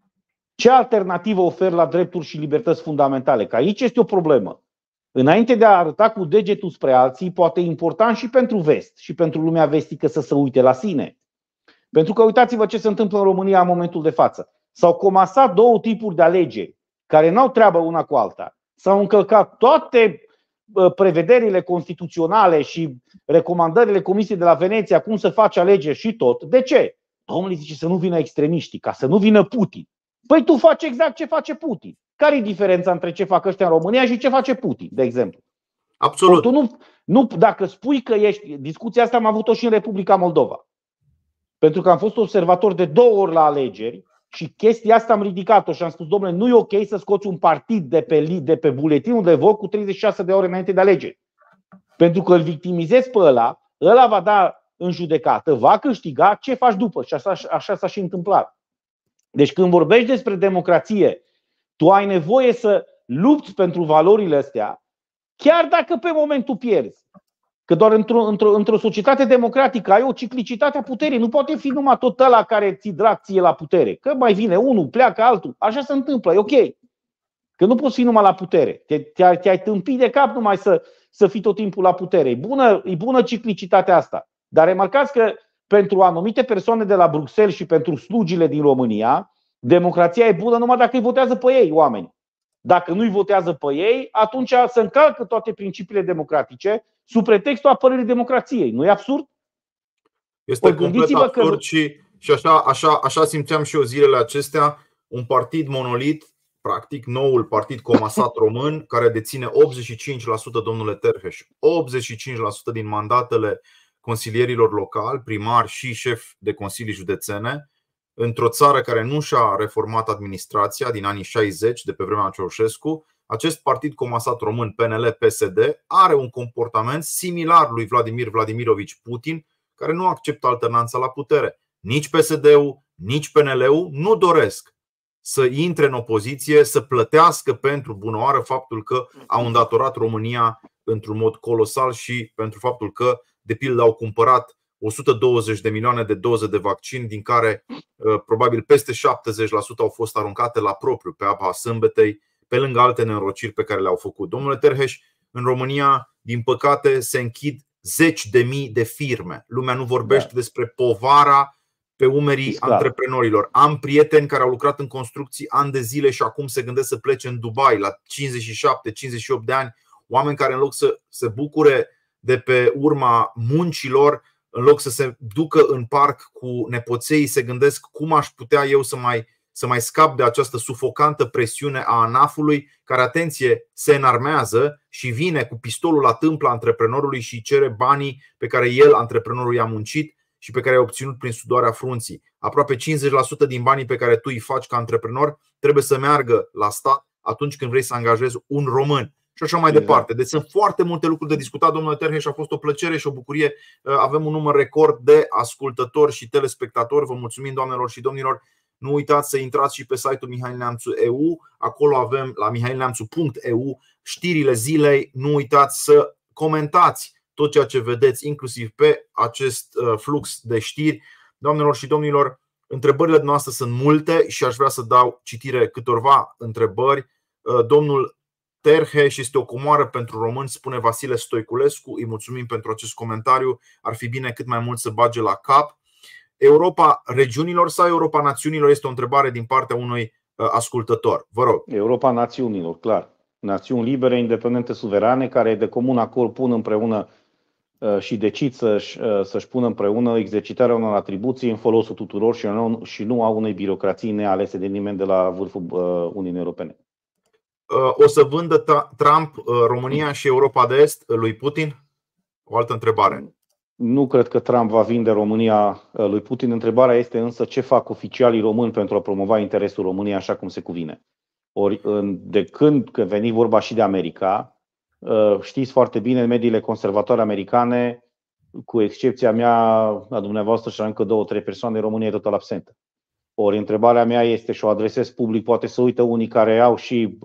Ce alternativă oferi la drepturi și libertăți fundamentale? Că aici este o problemă. Înainte de a arăta cu degetul spre alții, poate e important și pentru vest și pentru lumea vestică să se uite la sine. Pentru că uitați-vă ce se întâmplă în România în momentul de față. S-au comasat două tipuri de alegeri care n-au treabă una cu alta. S-au încălcat toate prevederile constituționale și recomandările Comisiei de la Veneția cum să faci alegeri și tot. De ce? Domnule, zice să nu vină extremiștii, ca să nu vină Putin. Păi tu faci exact ce face Putin. Care e diferența între ce fac ăștia în România și ce face Putin, de exemplu? Absolut. Tu nu, dacă spui că ești. Discuția asta am avut-o și în Republica Moldova. Pentru că am fost observator de 2 ori la alegeri și chestia asta am ridicat-o și am spus, domnule, nu e ok să scoți un partid de pe buletinul de vot cu 36 de ore înainte de alegeri. Pentru că îl victimizezi pe ăla va da în judecată, va câștiga, ce faci după? Și așa s-a și întâmplat. Deci când vorbești despre democrație, tu ai nevoie să lupți pentru valorile astea, chiar dacă pe momentul pierzi. Că doar într-o societate democratică ai o ciclicitate a puterii. Nu poate fi numai tot ăla care ți drag ție la putere. Că mai vine unul, pleacă altul. Așa se întâmplă, e ok. Că nu poți fi numai la putere. Te-ai tâmpit de cap numai să fii tot timpul la putere. E bună ciclicitatea asta. Dar remarcați că pentru anumite persoane de la Bruxelles și pentru slugile din România, democrația e bună numai dacă îi votează pe ei oameni. Dacă nu îi votează pe ei, atunci se încalcă toate principiile democratice sub pretextul apărării democrației. Nu e absurd? Este complet absurd și așa simțeam și eu zilele acestea. Un partid monolit, practic noul partid comasat român, care deține 85%, domnule Terheș, 85% din mandatele consilierilor locali, primari și șefi de consilii județene, într-o țară care nu și-a reformat administrația din anii 60, de pe vremea Ceaușescu. Acest partid comasat român, PNL-PSD, are un comportament similar lui Vladimir Vladimirovici Putin, care nu acceptă alternanța la putere. Nici PSD-ul, nici PNL-ul nu doresc să intre în opoziție, să plătească pentru bunăoară faptul că au îndatorat România într-un mod colosal și pentru faptul că, de pildă, au cumpărat 120 de milioane de doze de vaccin, din care probabil peste 70% au fost aruncate la propriu pe apa sâmbetei, pe lângă alte nenorociri pe care le-au făcut. Domnule Terheș, în România, din păcate, se închid zeci de mii de firme. Lumea nu vorbește despre povara pe umerii antreprenorilor. Am prieteni care au lucrat în construcții ani de zile și acum se gândesc să plece în Dubai la 57-58 de ani. Oameni care, în loc să se bucure de pe urma muncilor, în loc să se ducă în parc cu nepoței, se gândesc cum aș putea eu să mai scap de această sufocantă presiune a ANAF-ului, care, atenție, se înarmează și vine cu pistolul la tâmpla antreprenorului și cere banii pe care el, antreprenorul, i-a muncit și pe care i-a obținut prin sudoarea frunții. Aproape 50% din banii pe care tu îi faci ca antreprenor trebuie să meargă la stat atunci când vrei să angajezi un român. Și așa mai departe. Deci sunt foarte multe lucruri de discutat, domnule Terheș, a fost o plăcere și o bucurie. Avem un număr record de ascultători și telespectatori. Vă mulțumim, doamnelor și domnilor. Nu uitați să intrați și pe site-ul Mihail Neamțu.eu. Acolo avem, la mihailneamțu.eu, știrile zilei. Nu uitați să comentați tot ceea ce vedeți, inclusiv pe acest flux de știri. Doamnelor și domnilor, întrebările noastre sunt multe și aș vrea să dau citire câtorva întrebări. Domnul Terheș este o comoară pentru români, spune Vasile Stoiculescu. Îi mulțumim pentru acest comentariu. Ar fi bine cât mai mult să bage la cap. Europa regiunilor sau Europa națiunilor? Este o întrebare din partea unui ascultător. Vă rog. Europa națiunilor, clar. Națiuni libere, independente, suverane, care de comun acord pun împreună și decid să-și pună împreună exercitarea unor atribuții în folosul tuturor și nu a unei birocrații nealese de nimeni de la vârful Uniunii Europene. O să vândă Trump România și Europa de Est lui Putin? O altă întrebare. Nu cred că Trump va vinde România lui Putin. Întrebarea este însă ce fac oficialii români pentru a promova interesul României așa cum se cuvine. Ori de când veni vorba și de America, știți foarte bine, mediile conservatoare americane, cu excepția mea, a dumneavoastră și a încă 2-3 persoane, România e total absentă. Ori întrebarea mea este, și o adresez public, poate să uită unii care au și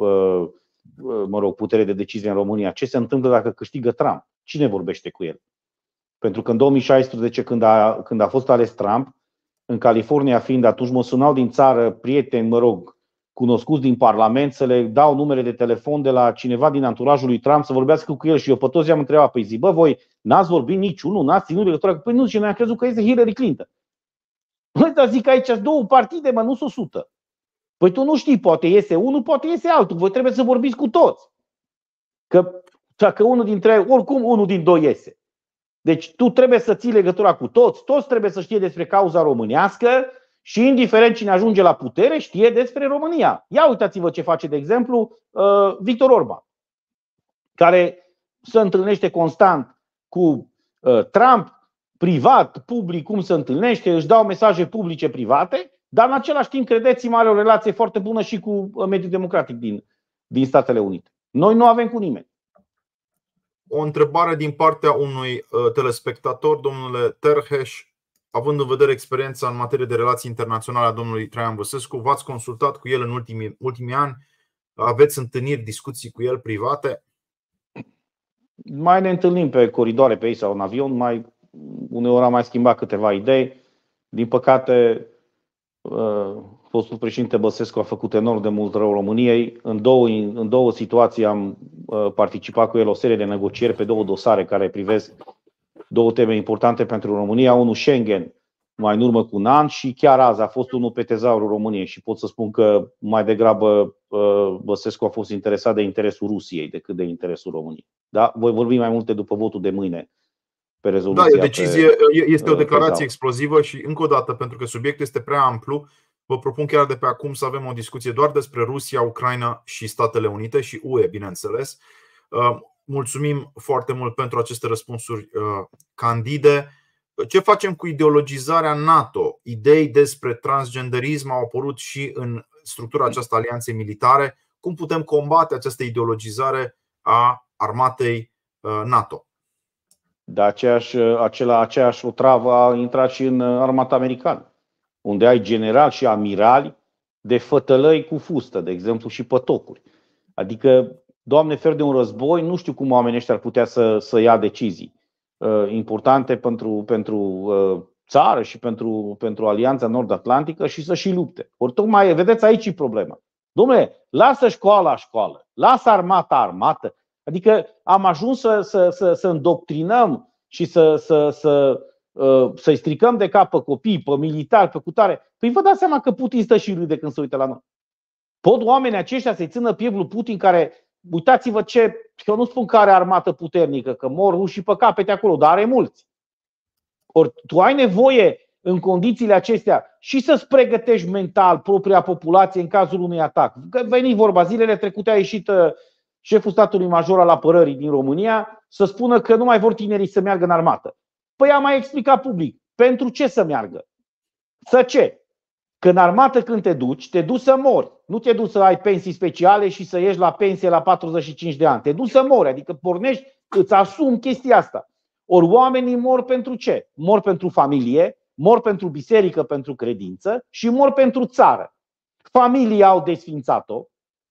putere de decizie în România, ce se întâmplă dacă câștigă Trump? Cine vorbește cu el? Pentru că în 2016, când a fost ales Trump, în California fiind, atunci mă sunau din țară prieteni, cunoscuți din Parlament, să le dau numere de telefon de la cineva din anturajul lui Trump să vorbească cu el. Și eu pe toți i-am întrebat, păi zi, bă, voi n-ați vorbit niciunul, n-ați ținut legătura? Păi nu, și noi am crezut că este Hillary Clinton. Păi, dar zic, aici sunt 2 partide, mă, nu sunt 100. Păi tu nu știi, poate iese unul, poate iese altul. Voi trebuie să vorbiți cu toți. Că dacă unul dintre ei, oricum unul din 2 iese. Deci tu trebuie să ții legătura cu toți, toți trebuie să știe despre cauza românească și indiferent cine ajunge la putere știe despre România. Ia uitați-vă ce face, de exemplu, Victor Orban, care se întâlnește constant cu Trump, privat, public, cum se întâlnește, își dau mesaje publice private, dar în același timp, credeți-mă, are o relație foarte bună și cu mediul democratic din Statele Unite. Noi nu avem cu nimeni. O întrebare din partea unui telespectator, domnule Terheș. Având în vedere experiența în materie de relații internaționale a domnului Traian Băsescu, v-ați consultat cu el în ultimii ani? Aveți întâlniri, discuții cu el private? Mai ne întâlnim pe coridoare pe ei sau în avion, uneori am mai schimbat câteva idei. Din păcate, fostul președinte Băsescu a făcut enorm de mult rău României. În două situații am participat cu el o serie de negocieri pe 2 dosare care privesc 2 teme importante pentru România. Unul Schengen, mai în urmă cu un an, și chiar azi a fost unul pe tezaurul României. Și pot să spun că mai degrabă Băsescu a fost interesat de interesul Rusiei decât de interesul României. Da? Voi vorbi mai multe după votul de mâine pe rezoluția. Da, e o decizie, este o declarație explozivă și, încă o dată, pentru că subiectul este prea amplu, vă propun chiar de pe acum să avem o discuție doar despre Rusia, Ucraina și Statele Unite și UE, bineînțeles. Mulțumim foarte mult pentru aceste răspunsuri candide. Ce facem cu ideologizarea NATO? Idei despre transgenderism au apărut și în structura aceasta alianței militare. Cum putem combate această ideologizare a armatei NATO? De aceeași otravă a intrat și în armata americană, unde ai generali și amirali de fătălăi cu fustă, de exemplu, și pătocuri. Adică Doamne fer de un război, nu știu cum oamenii ăștia ar putea să ia decizii importante pentru țară și pentru Alianța Nord-Atlantică și să și lupte. Ori tocmai vedeți aici e problema. Dom'le, lasă școala școală, lasă armata armată. Adică am ajuns să îndoctrinăm și să-i stricăm de cap pe copii, pe militari, pe cutare. Păi vă dați seama că Putin stă și râde când se uită la noi. Pot oamenii aceștia să-i țină piept lui Putin care, uitați-vă ce, eu nu spun că are armată puternică, că mor rușii pe capete acolo, dar are mulți. Ori tu ai nevoie în condițiile acestea și să-ți pregătești mental propria populație în cazul unui atac. Că veni vorba, zilele trecute a ieșit șeful statului major al apărării din România să spună că nu mai vor tinerii să meargă în armată. Păi am mai explicat public. Pentru ce să meargă? Să ce? Că în armată când te duci să mori. Nu te duci să ai pensii speciale și să ieși la pensie la 45 de ani. Te duci să mori, adică pornești, îți asumi chestia asta. Ori oamenii mor pentru ce? Mor pentru familie, mor pentru biserică, pentru credință și mor pentru țară. Familia au desfințat-o.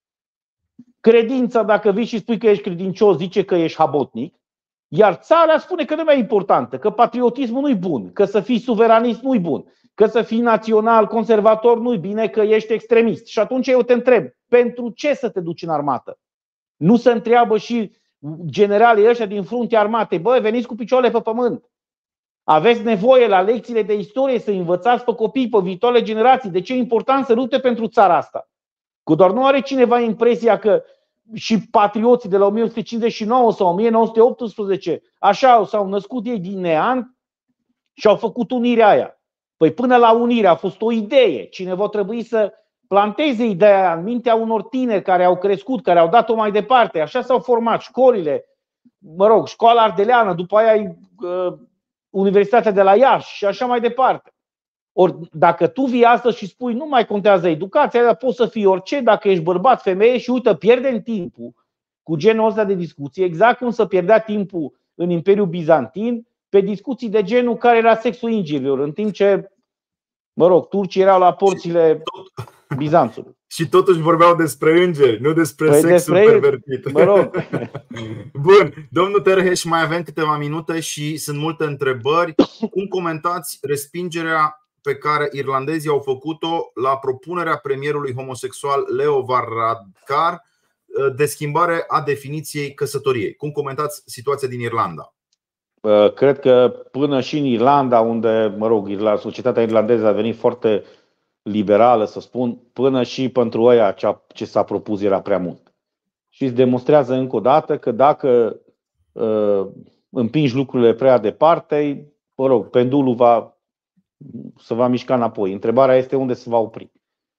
Credința, dacă vii și spui că ești credincios, zice că ești habotnic. Iar țara spune că nu mai e importantă, că patriotismul nu-i bun, că să fii suveranist nu-i bun, că să fii național, conservator nu-i bine, că ești extremist. Și atunci eu te întreb, pentru ce să te duci în armată? Nu se întreabă și generalii ăștia din fruntea armatei, băi, veniți cu picioarele pe pământ. Aveți nevoie la lecțiile de istorie să învățați pe copii, pe viitoarele generații de ce e important să lupte pentru țara asta. Că doar nu are cineva impresia că și patrioții de la 1959 sau 1918 așa s-au născut ei din neant și au făcut unirea aia. Păi până la unire a fost o idee. Cineva trebuie să planteze ideea aia în mintea unor tineri care au crescut, care au dat-o mai departe. Așa s-au format școlile, școala ardeleană, după aia Universitatea de la Iași și așa mai departe. Ori dacă tu vii astăzi și spui nu mai contează educația, dar poți să fii orice dacă ești bărbat, femeie și uite, pierdem timpul cu genul ăsta de discuții, exact cum se pierdea timpul în Imperiul Bizantin pe discuții de genul care era sexul ingililor, în timp ce, turcii erau la porțile Bizanțului. Și totuși vorbeau despre îngeri, nu despre sexul pervertit. Bun, domnul Terheș, mai avem câteva minute și sunt multe întrebări. Cum comentați respingerea pe care irlandezii au făcut-o la propunerea premierului homosexual Leo Varadkar de schimbare a definiției căsătoriei? Cum comentați situația din Irlanda? Cred că până și în Irlanda, unde, societatea irlandeză a venit foarte liberală, să spun, până și pentru ăia ce s-a propus era prea mult. Și îți demonstrează încă o dată că dacă împingi lucrurile prea departe, pendulul se va mișca înapoi. Întrebarea este unde se va opri.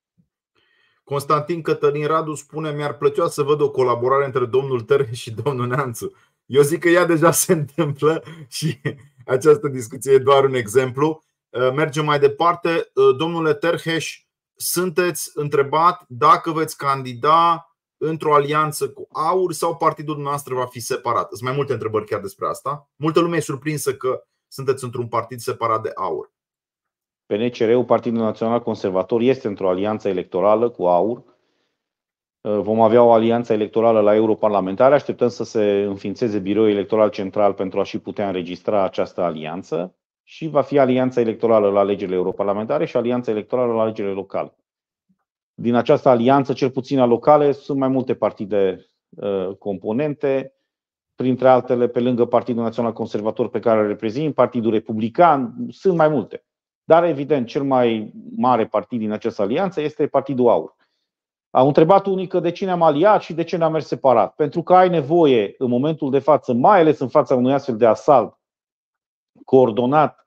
Constantin Cătălin Radu spune: mi-ar plăcea să văd o colaborare între domnul Terheș și domnul Neamțu. Eu zic că ea deja se întâmplă și această discuție e doar un exemplu. Mergem mai departe. Domnule Terheș, sunteți întrebat dacă veți candida într-o alianță cu AUR sau partidul noastră va fi separat. Sunt mai multe întrebări chiar despre asta. Multă lume e surprinsă că sunteți într-un partid separat de AUR. PNCR-ul, Partidul Național Conservator, este într-o alianță electorală cu AUR. Vom avea o alianță electorală la europarlamentare. Așteptăm să se înființeze biroul electoral central pentru a și putea înregistra această alianță. Și va fi alianța electorală la alegerile europarlamentare și alianța electorală la alegerile locale. Din această alianță, cel puțin la locale, sunt mai multe partide componente, printre altele, pe lângă Partidul Național Conservator pe care îl reprezint, Partidul Republican, sunt mai multe. Dar, evident, cel mai mare partid din această alianță este Partidul AUR. Au întrebat unii că de ce ne-am aliat și de ce ne-am mers separat. Pentru că ai nevoie, în momentul de față, mai ales în fața unui astfel de asalt coordonat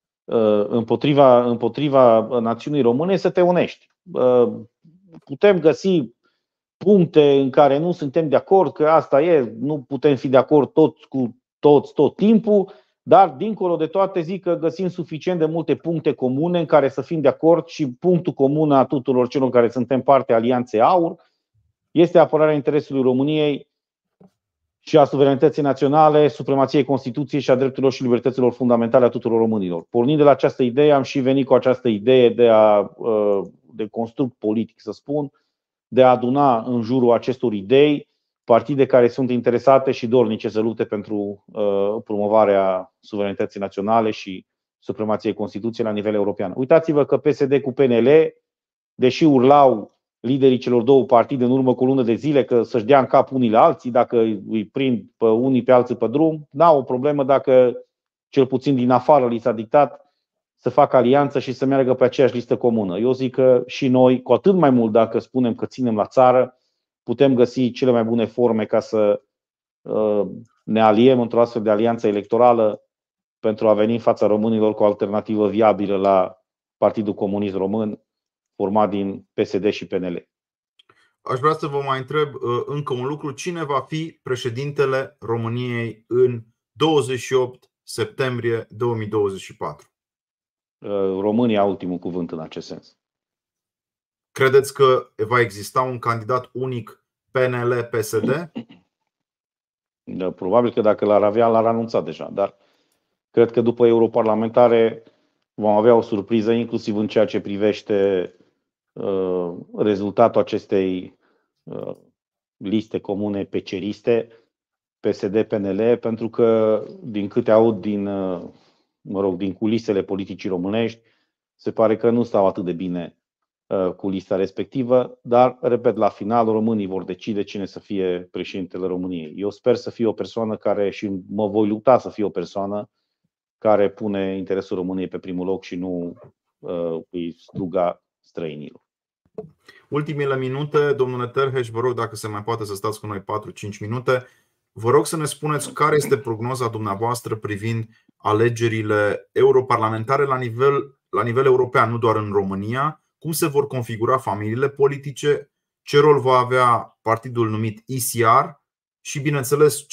împotriva națiunii române, să te unești. Putem găsi puncte în care nu suntem de acord, că asta e, nu putem fi de acord toți cu toți tot timpul, dar dincolo de toate zic că găsim suficient de multe puncte comune în care să fim de acord și punctul comun a tuturor celor care suntem parte a Alianței AUR este apărarea interesului României și a suveranității naționale, supremației Constituției și a drepturilor și libertăților fundamentale a tuturor românilor. Pornind de la această idee, am și venit cu această idee de construct politic, să spun, de a aduna în jurul acestor idei partide care sunt interesate și dornice să lupte pentru promovarea suveranității naționale și supremației Constituției la nivel european. Uitați-vă că PSD cu PNL, deși urlau liderii celor două partide în urmă cu o lună de zile că să-și dea în cap unii la alții, dacă îi prind pe unii pe alții pe drum, n-au o problemă dacă cel puțin din afară li s-a dictat să facă alianță și să meargă pe aceeași listă comună. Eu zic că și noi, cu atât mai mult dacă spunem că ținem la țară, putem găsi cele mai bune forme ca să ne aliem într-o astfel de alianță electorală pentru a veni în fața românilor cu o alternativă viabilă la Partidul Comunist Român, format din PSD și PNL. Aș vrea să vă mai întreb încă un lucru. Cine va fi președintele României în 28 septembrie 2024? România au ultimul cuvânt în acest sens. Credeți că va exista un candidat unic PNL-PSD? Probabil că dacă l-ar avea, l-ar anunța deja. Dar cred că după europarlamentare vom avea o surpriză, inclusiv în ceea ce privește rezultatul acestei liste comune peceriste PSD-PNL, pentru că din câte aud din culisele politicii românești, se pare că nu stau atât de bine cu lista respectivă, dar, repet, la final românii vor decide cine să fie președintele României. Eu sper să fie o persoană care, și mă voi lupta să fie o persoană care pune interesul României pe primul loc și nu îi sluga străinilor. Ultimele minute, domnule Terheș, vă rog dacă se mai poate să stați cu noi 4-5 minute. Vă rog să ne spuneți care este prognoza dumneavoastră privind alegerile europarlamentare la nivel european, nu doar în România. Cum se vor configura familiile politice, ce rol va avea partidul numit ECR și, bineînțeles,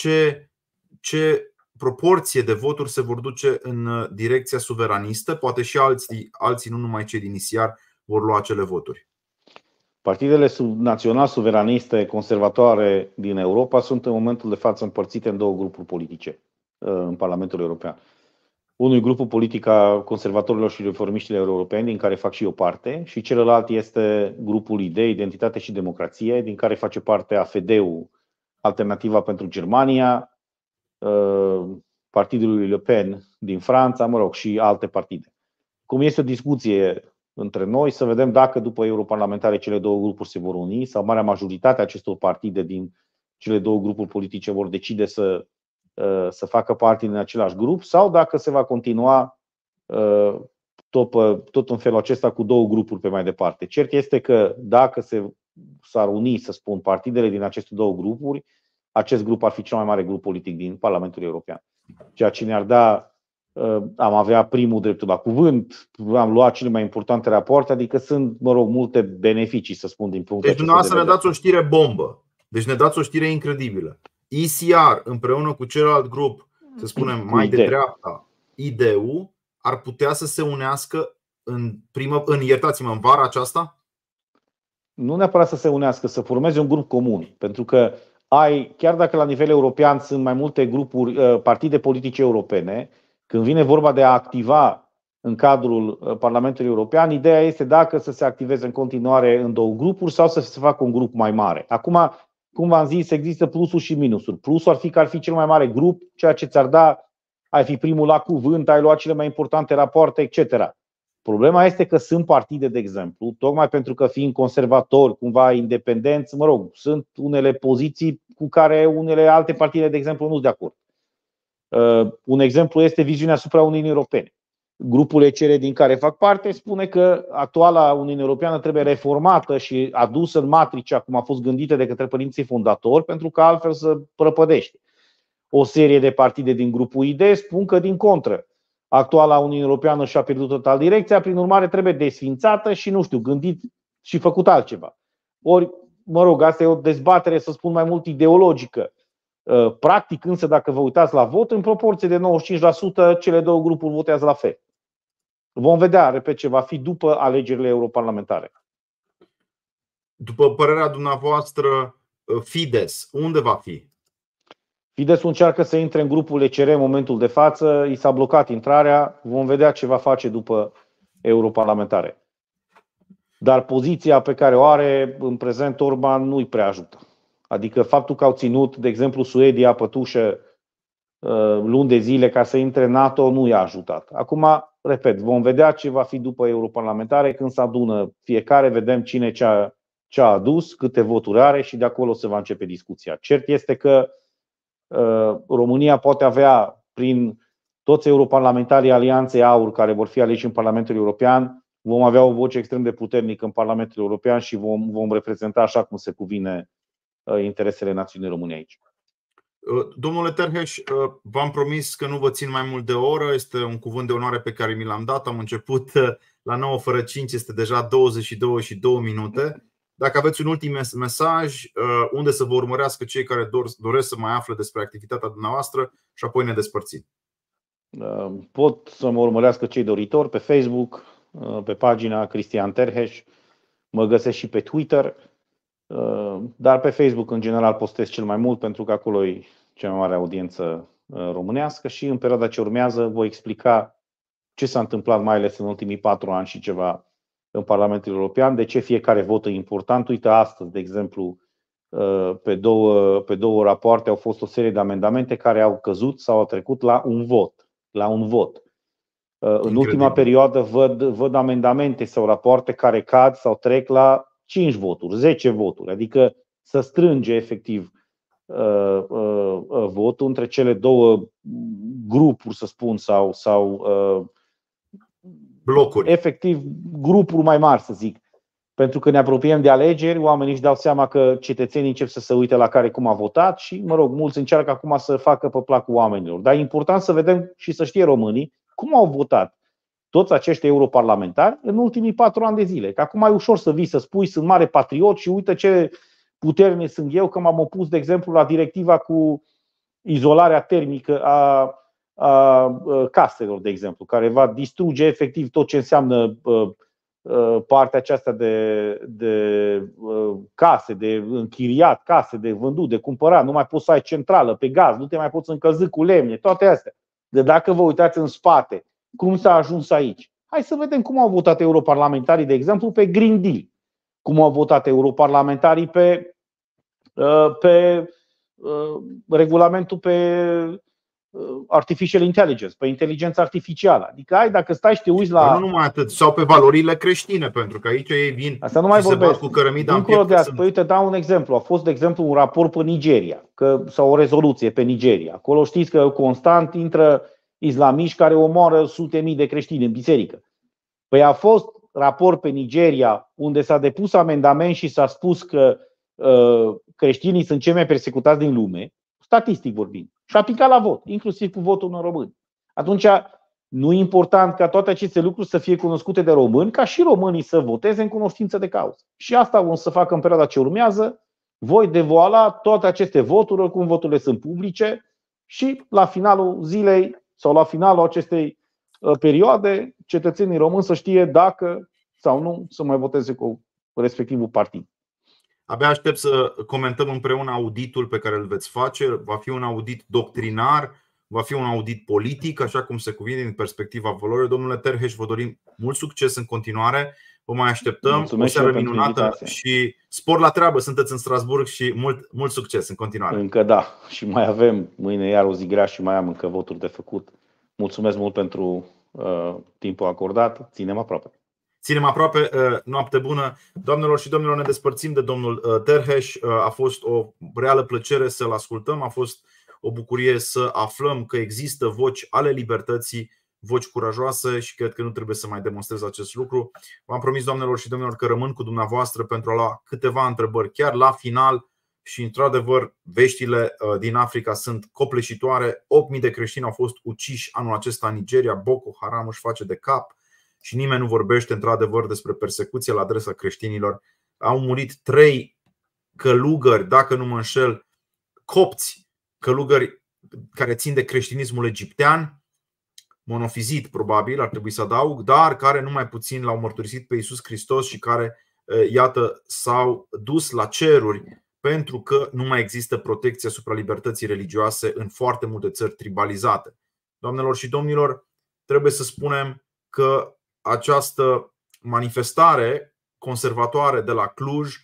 ce proporție de voturi se vor duce în direcția suveranistă. Poate și alții, nu numai cei din ECR, vor lua acele voturi. Partidele național-suveraniste conservatoare din Europa sunt în momentul de față împărțite în două grupuri politice în Parlamentul European. Unul e grupul politic a conservatorilor și reformiștilor europeni, din care fac și eu parte, și celălalt este grupul IDEI, Identitate și Democrație, din care face parte AFD-ul, Alternativa pentru Germania, Partidul lui Le Pen din Franța, și alte partide. Cum este o discuție între noi, să vedem dacă după europarlamentare cele două grupuri se vor uni sau marea majoritate a acestor partide din cele două grupuri politice vor decide să facă parte din același grup sau dacă se va continua tot în felul acesta cu două grupuri pe mai departe. Cert este că dacă s-ar uni, să spun, partidele din aceste două grupuri, acest grup ar fi cel mai mare grup politic din Parlamentul European. Ceea ce ne-ar da, am avea primul dreptul la cuvânt, am luat cele mai importante rapoarte, adică sunt, multe beneficii, să spun, din punctul acesta de vedere. Deci dumneavoastră ne dați o știre bombă. Deci ne dați o știre incredibilă. ECR împreună cu celălalt grup, să spunem mai de dreapta, IDU, ar putea să se unească în vara aceasta? Nu neapărat să se unească, să formeze un grup comun. Pentru că chiar dacă la nivel european sunt mai multe grupuri, partide politice europene, când vine vorba de a activa în cadrul Parlamentului European, ideea este dacă să se activeze în continuare în două grupuri sau să se facă un grup mai mare. Acum, cum v-am zis, există plusuri și minusuri. Plusul ar fi că ar fi cel mai mare grup, ceea ce ți-ar da, ai fi primul la cuvânt, ai luat cele mai importante rapoarte, etc. Problema este că sunt partide, de exemplu, tocmai pentru că fiind conservatori, cumva independenți, sunt unele poziții cu care unele alte partide, de exemplu, nu sunt de acord. Un exemplu este viziunea asupra Uniunii Europene. Grupul ECR din care fac parte spune că actuala Uniune Europeană trebuie reformată și adusă în matricea cum a fost gândită de către părinții fondatori, pentru că altfel se prăpădește. O serie de partide din grupul ID spun că, din contră, actuala Uniune Europeană și-a pierdut total direcția, prin urmare trebuie desființată și, gândit și făcut altceva. Ori, asta e o dezbatere, să spun, mai mult ideologică. Practic, însă, dacă vă uitați la vot, în proporție de 95%, cele două grupuri votează la fel. Vom vedea, repet, ce va fi după alegerile europarlamentare. După părerea dumneavoastră, Fidesz, unde va fi? Fidesz încearcă să intre în grupul ECR în momentul de față, i s-a blocat intrarea, vom vedea ce va face după europarlamentare. Dar poziția pe care o are în prezent Orban nu îi prea ajută. Adică faptul că au ținut, de exemplu, Suedia pătușă luni de zile ca să intre în NATO nu i-a ajutat. Acum, repet, vom vedea ce va fi după europarlamentare, când se adună fiecare, vedem cine ce a adus, câte voturi are și de acolo se va începe discuția. Cert este că România poate avea, prin toți europarlamentarii Alianței Aur care vor fi aleși în Parlamentul European, vom avea o voce extrem de puternică în Parlamentul European și vom reprezenta așa cum se cuvine interesele națiunii române aici. Domnule Terheș, v-am promis că nu vă țin mai mult de o oră. Este un cuvânt de onoare pe care mi l-am dat. Am început la 9 fără 5, este deja 22 și 2 minute. Dacă aveți un ultim mesaj, unde să vă urmărească cei care doresc să mai afle despre activitatea dumneavoastră și apoi ne despărțim. Pot să mă urmărească cei doritori pe Facebook, pe pagina Cristian Terheș. Mă găsesc și pe Twitter, dar pe Facebook în general postez cel mai mult pentru că acolo e cea mai mare audiență românească și în perioada ce urmează voi explica ce s-a întâmplat mai ales în ultimii 4 ani și ceva în Parlamentul European, de ce fiecare vot e important. Uite, astăzi, de exemplu, pe două rapoarte au fost o serie de amendamente care au căzut sau au trecut la un vot. În ultima perioadă văd amendamente sau rapoarte care cad sau trec la 5 voturi, 10 voturi. Adică să strânge efectiv votul între cele două grupuri, să spun, sau blocuri. Efectiv grupuri mai mari, să zic. Pentru că ne apropiem de alegeri, oamenii își dau seama că cetățenii încep să se uite la care cum a votat și, mulți încearcă acum să facă pe placul oamenilor. Dar e important să vedem și să știe românii cum au votat toți acești europarlamentari în ultimii 4 ani de zile. Că acum e ușor să vii să spui, sunt mare patriot și uite ce puternic sunt eu că m-am opus, de exemplu, la directiva cu izolarea termică a caselor, de exemplu, care va distruge efectiv tot ce înseamnă partea aceasta de case, de închiriat, case, de vândut, de cumpărat. Nu mai poți să ai centrală pe gaz, nu te mai poți încălzi cu lemne, toate astea. De dacă vă uitați în spate, cum s-a ajuns aici? Hai să vedem cum au votat europarlamentarii, de exemplu, pe Green Deal. Cum au votat europarlamentarii pe regulamentul pe artificial intelligence, pe inteligență artificială. Adică dacă stai și te uiți la... Dar nu numai atât, sau pe valorile creștine, pentru că aici ei vin. Asta nu mai și se bat cu cărămida în piept. Păi uite, dau un exemplu. A fost, de exemplu, un raport pe Nigeria, sau o rezoluție pe Nigeria. Acolo știți că constant intră islamiști care omoară sute mii de creștini în biserică. Păi a fost raport pe Nigeria unde s-a depus amendament și s-a spus că creștinii sunt cei mai persecutați din lume, statistic vorbind. Și a picat la vot, inclusiv cu votul în români. Atunci nu e important ca toate aceste lucruri să fie cunoscute de români, ca și românii să voteze în cunoștință de cauză. Și asta vom să facă în perioada ce urmează. Voi devoala toate aceste voturi, oricum voturile sunt publice și la finalul zilei sau la finalul acestei perioade, cetățenii români să știe dacă sau nu să mai voteze cu respectivul partid. Abia aștept să comentăm împreună auditul pe care îl veți face. Va fi un audit doctrinar, va fi un audit politic, așa cum se cuvine din perspectiva valorii. Domnule Terheș, vă dorim mult succes în continuare. Vă mai așteptăm. Mulțumesc, o seară minunată și spor la treabă. Sunteți în Strasbourg și mult succes în continuare. Încă da. Și mai avem mâine iar o zi grea și mai am încă voturi de făcut. Mulțumesc mult pentru timpul acordat. Ținem aproape. Noapte bună. Doamnelor și domnilor, ne despărțim de domnul Terheș. A fost o reală plăcere să-l ascultăm. A fost o bucurie să aflăm că există voci ale libertății, voci curajoase și cred că nu trebuie să mai demonstrez acest lucru. V-am promis, doamnelor și domnilor, că rămân cu dumneavoastră pentru a lua câteva întrebări chiar la final. Și într-adevăr, veștile din Africa sunt copleșitoare. 8.000 de creștini au fost uciși anul acesta în Nigeria. Boko Haram își face de cap și nimeni nu vorbește într-adevăr despre persecuție la adresa creștinilor. Au murit 3 călugări, dacă nu mă înșel, copți, călugări care țin de creștinismul egiptean, monofizit probabil, ar trebui să adaug, dar care numai puțin l-au mărturisit pe Iisus Hristos și care, iată, s-au dus la ceruri pentru că nu mai există protecție asupra libertății religioase în foarte multe țări tribalizate. Doamnelor și domnilor, trebuie să spunem că această manifestare conservatoare de la Cluj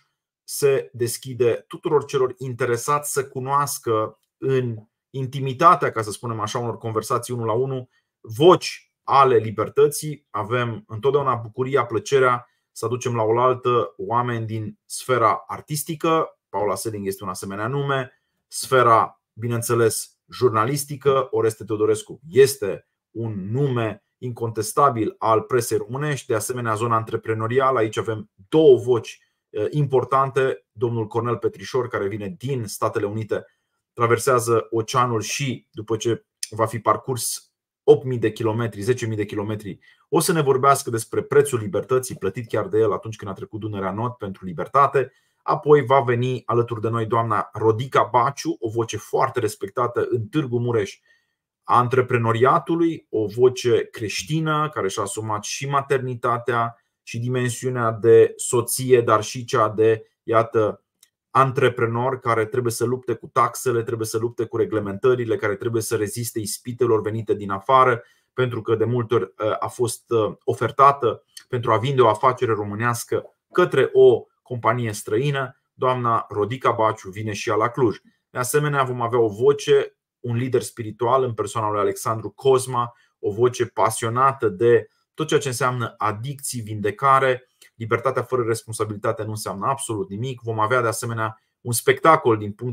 se deschide tuturor celor interesați să cunoască în intimitatea, ca să spunem așa, unor conversații 1 la 1, voci ale libertății. Avem întotdeauna bucuria, plăcerea să aducem la oaltă oameni din sfera artistică. Paula Seling este un asemenea nume. Sfera, bineînțeles, jurnalistică. Oreste Teodorescu este un nume incontestabil al presei românești. De asemenea, zona antreprenorială. Aici avem două voci importante. Domnul Cornel Petrișor, care vine din Statele Unite, traversează oceanul și după ce va fi parcurs 8.000 de kilometri, 10.000 de kilometri, o să ne vorbească despre prețul libertății, plătit chiar de el atunci când a trecut Dunărea Nord pentru libertate. Apoi va veni alături de noi doamna Rodica Baciu, o voce foarte respectată în Târgu Mureș a antreprenoriatului, o voce creștină care și-a asumat și maternitatea și dimensiunea de soție, dar și cea de, iată, antreprenor care trebuie să lupte cu taxele, trebuie să lupte cu reglementările, care trebuie să reziste ispitelor venite din afară, pentru că de multe ori a fost ofertată pentru a vinde o afacere românească către o companie străină. Doamna Rodica Baciu vine și ea la Cluj. De asemenea, vom avea o voce, un lider spiritual în persoana lui Alexandru Cosma, o voce pasionată de tot ceea ce înseamnă adicții, vindecare. Libertatea fără responsabilitate nu înseamnă absolut nimic. Vom avea de asemenea un spectacol din punct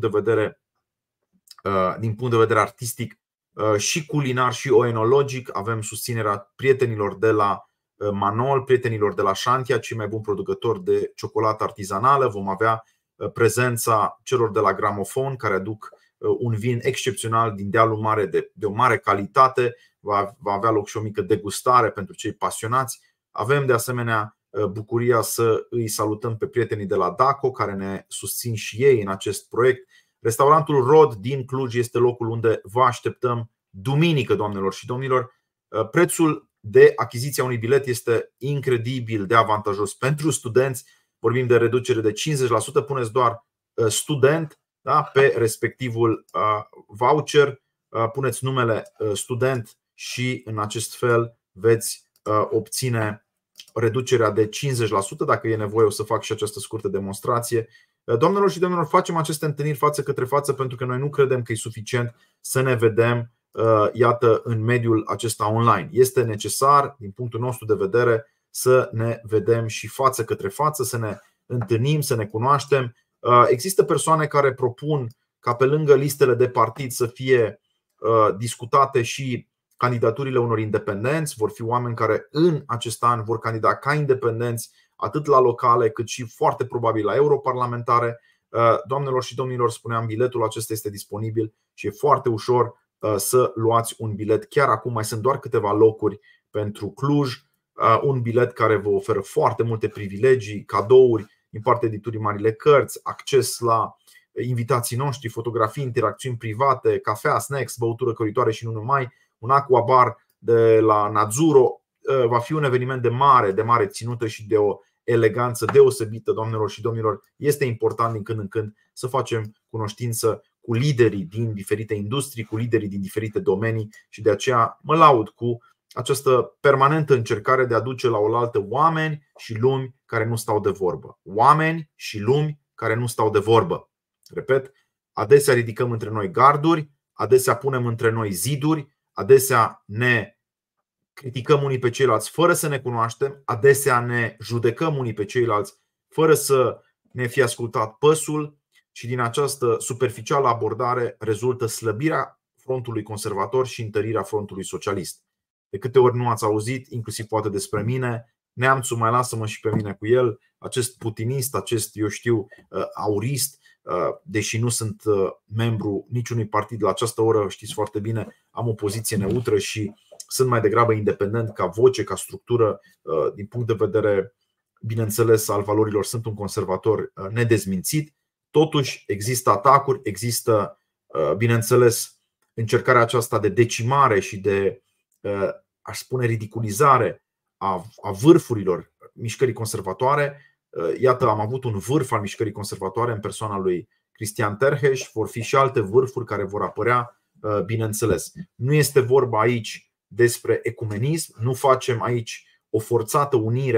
de vedere artistic și culinar și oenologic. Avem susținerea prietenilor de la Manol, prietenilor de la Șantia, cei mai buni producători de ciocolată artizanală. Vom avea prezența celor de la Gramofon, care aduc un vin excepțional din dealul mare de o mare calitate. Va avea loc și o mică degustare pentru cei pasionați. Avem de asemenea bucuria să îi salutăm pe prietenii de la Daco, care ne susțin și ei în acest proiect. Restaurantul Rod din Cluj este locul unde vă așteptăm duminică, doamnelor și domnilor. Prețul de achiziție a unui bilet este incredibil de avantajos pentru studenți. Vorbim de reducere de 50%. Puneți doar student, da, pe respectivul voucher, puneți numele student și în acest fel veți obține reducerea de 50%. Dacă e nevoie, o să fac și această scurtă demonstrație. Doamnelor și domnilor, facem aceste întâlniri față către față pentru că noi nu credem că e suficient să ne vedem, iată, în mediul acesta online. Este necesar, din punctul nostru de vedere, să ne vedem și față către față, să ne întâlnim, să ne cunoaștem. Există persoane care propun ca pe lângă listele de partid să fie discutate și candidaturile unor independenți. Vor fi oameni care în acest an vor candida ca independenți atât la locale cât și foarte probabil la europarlamentare. Doamnelor și domnilor, spuneam, biletul acesta este disponibil și e foarte ușor să luați un bilet chiar acum. Mai sunt doar câteva locuri pentru Cluj. Un bilet care vă oferă foarte multe privilegii, cadouri din partea editurii Marile Cărți, acces la invitații noștri, fotografii, interacțiuni private, cafea, snacks, băutură căritoare și nu numai, un aquabar de la Nazuro. Va fi un eveniment de mare ținută și de o eleganță deosebită, doamnelor și domnilor. Este important din când în când să facem cunoștință cu liderii din diferite industrii, cu liderii din diferite domenii și de aceea mă laud cu această permanentă încercare de a duce la oaltă oameni și lumi care nu stau de vorbă. Oameni și lumi care nu stau de vorbă. Repet, adesea ridicăm între noi garduri, adesea punem între noi ziduri, adesea ne criticăm unii pe ceilalți fără să ne cunoaștem, adesea ne judecăm unii pe ceilalți fără să ne fi ascultat păsul și din această superficială abordare rezultă slăbirea frontului conservator și întărirea frontului socialist. De câte ori nu ați auzit, inclusiv poate despre mine, Neamțu, mai lasă-mă și pe mine cu el, acest putinist, acest, eu știu, aurist, deși nu sunt membru niciunui partid la această oră, știți foarte bine, am o poziție neutră și sunt mai degrabă independent ca voce, ca structură, din punct de vedere, bineînțeles, al valorilor, sunt un conservator nedezmințit. Totuși există atacuri, există, bineînțeles, încercarea aceasta de decimare și de, aș spune, ridiculizare a vârfurilor mișcării conservatoare. Iată, am avut un vârf al mișcării conservatoare în persoana lui Cristian Terheș. Vor fi și alte vârfuri care vor apărea, bineînțeles. Nu este vorba aici despre ecumenism, nu facem aici o forțată unire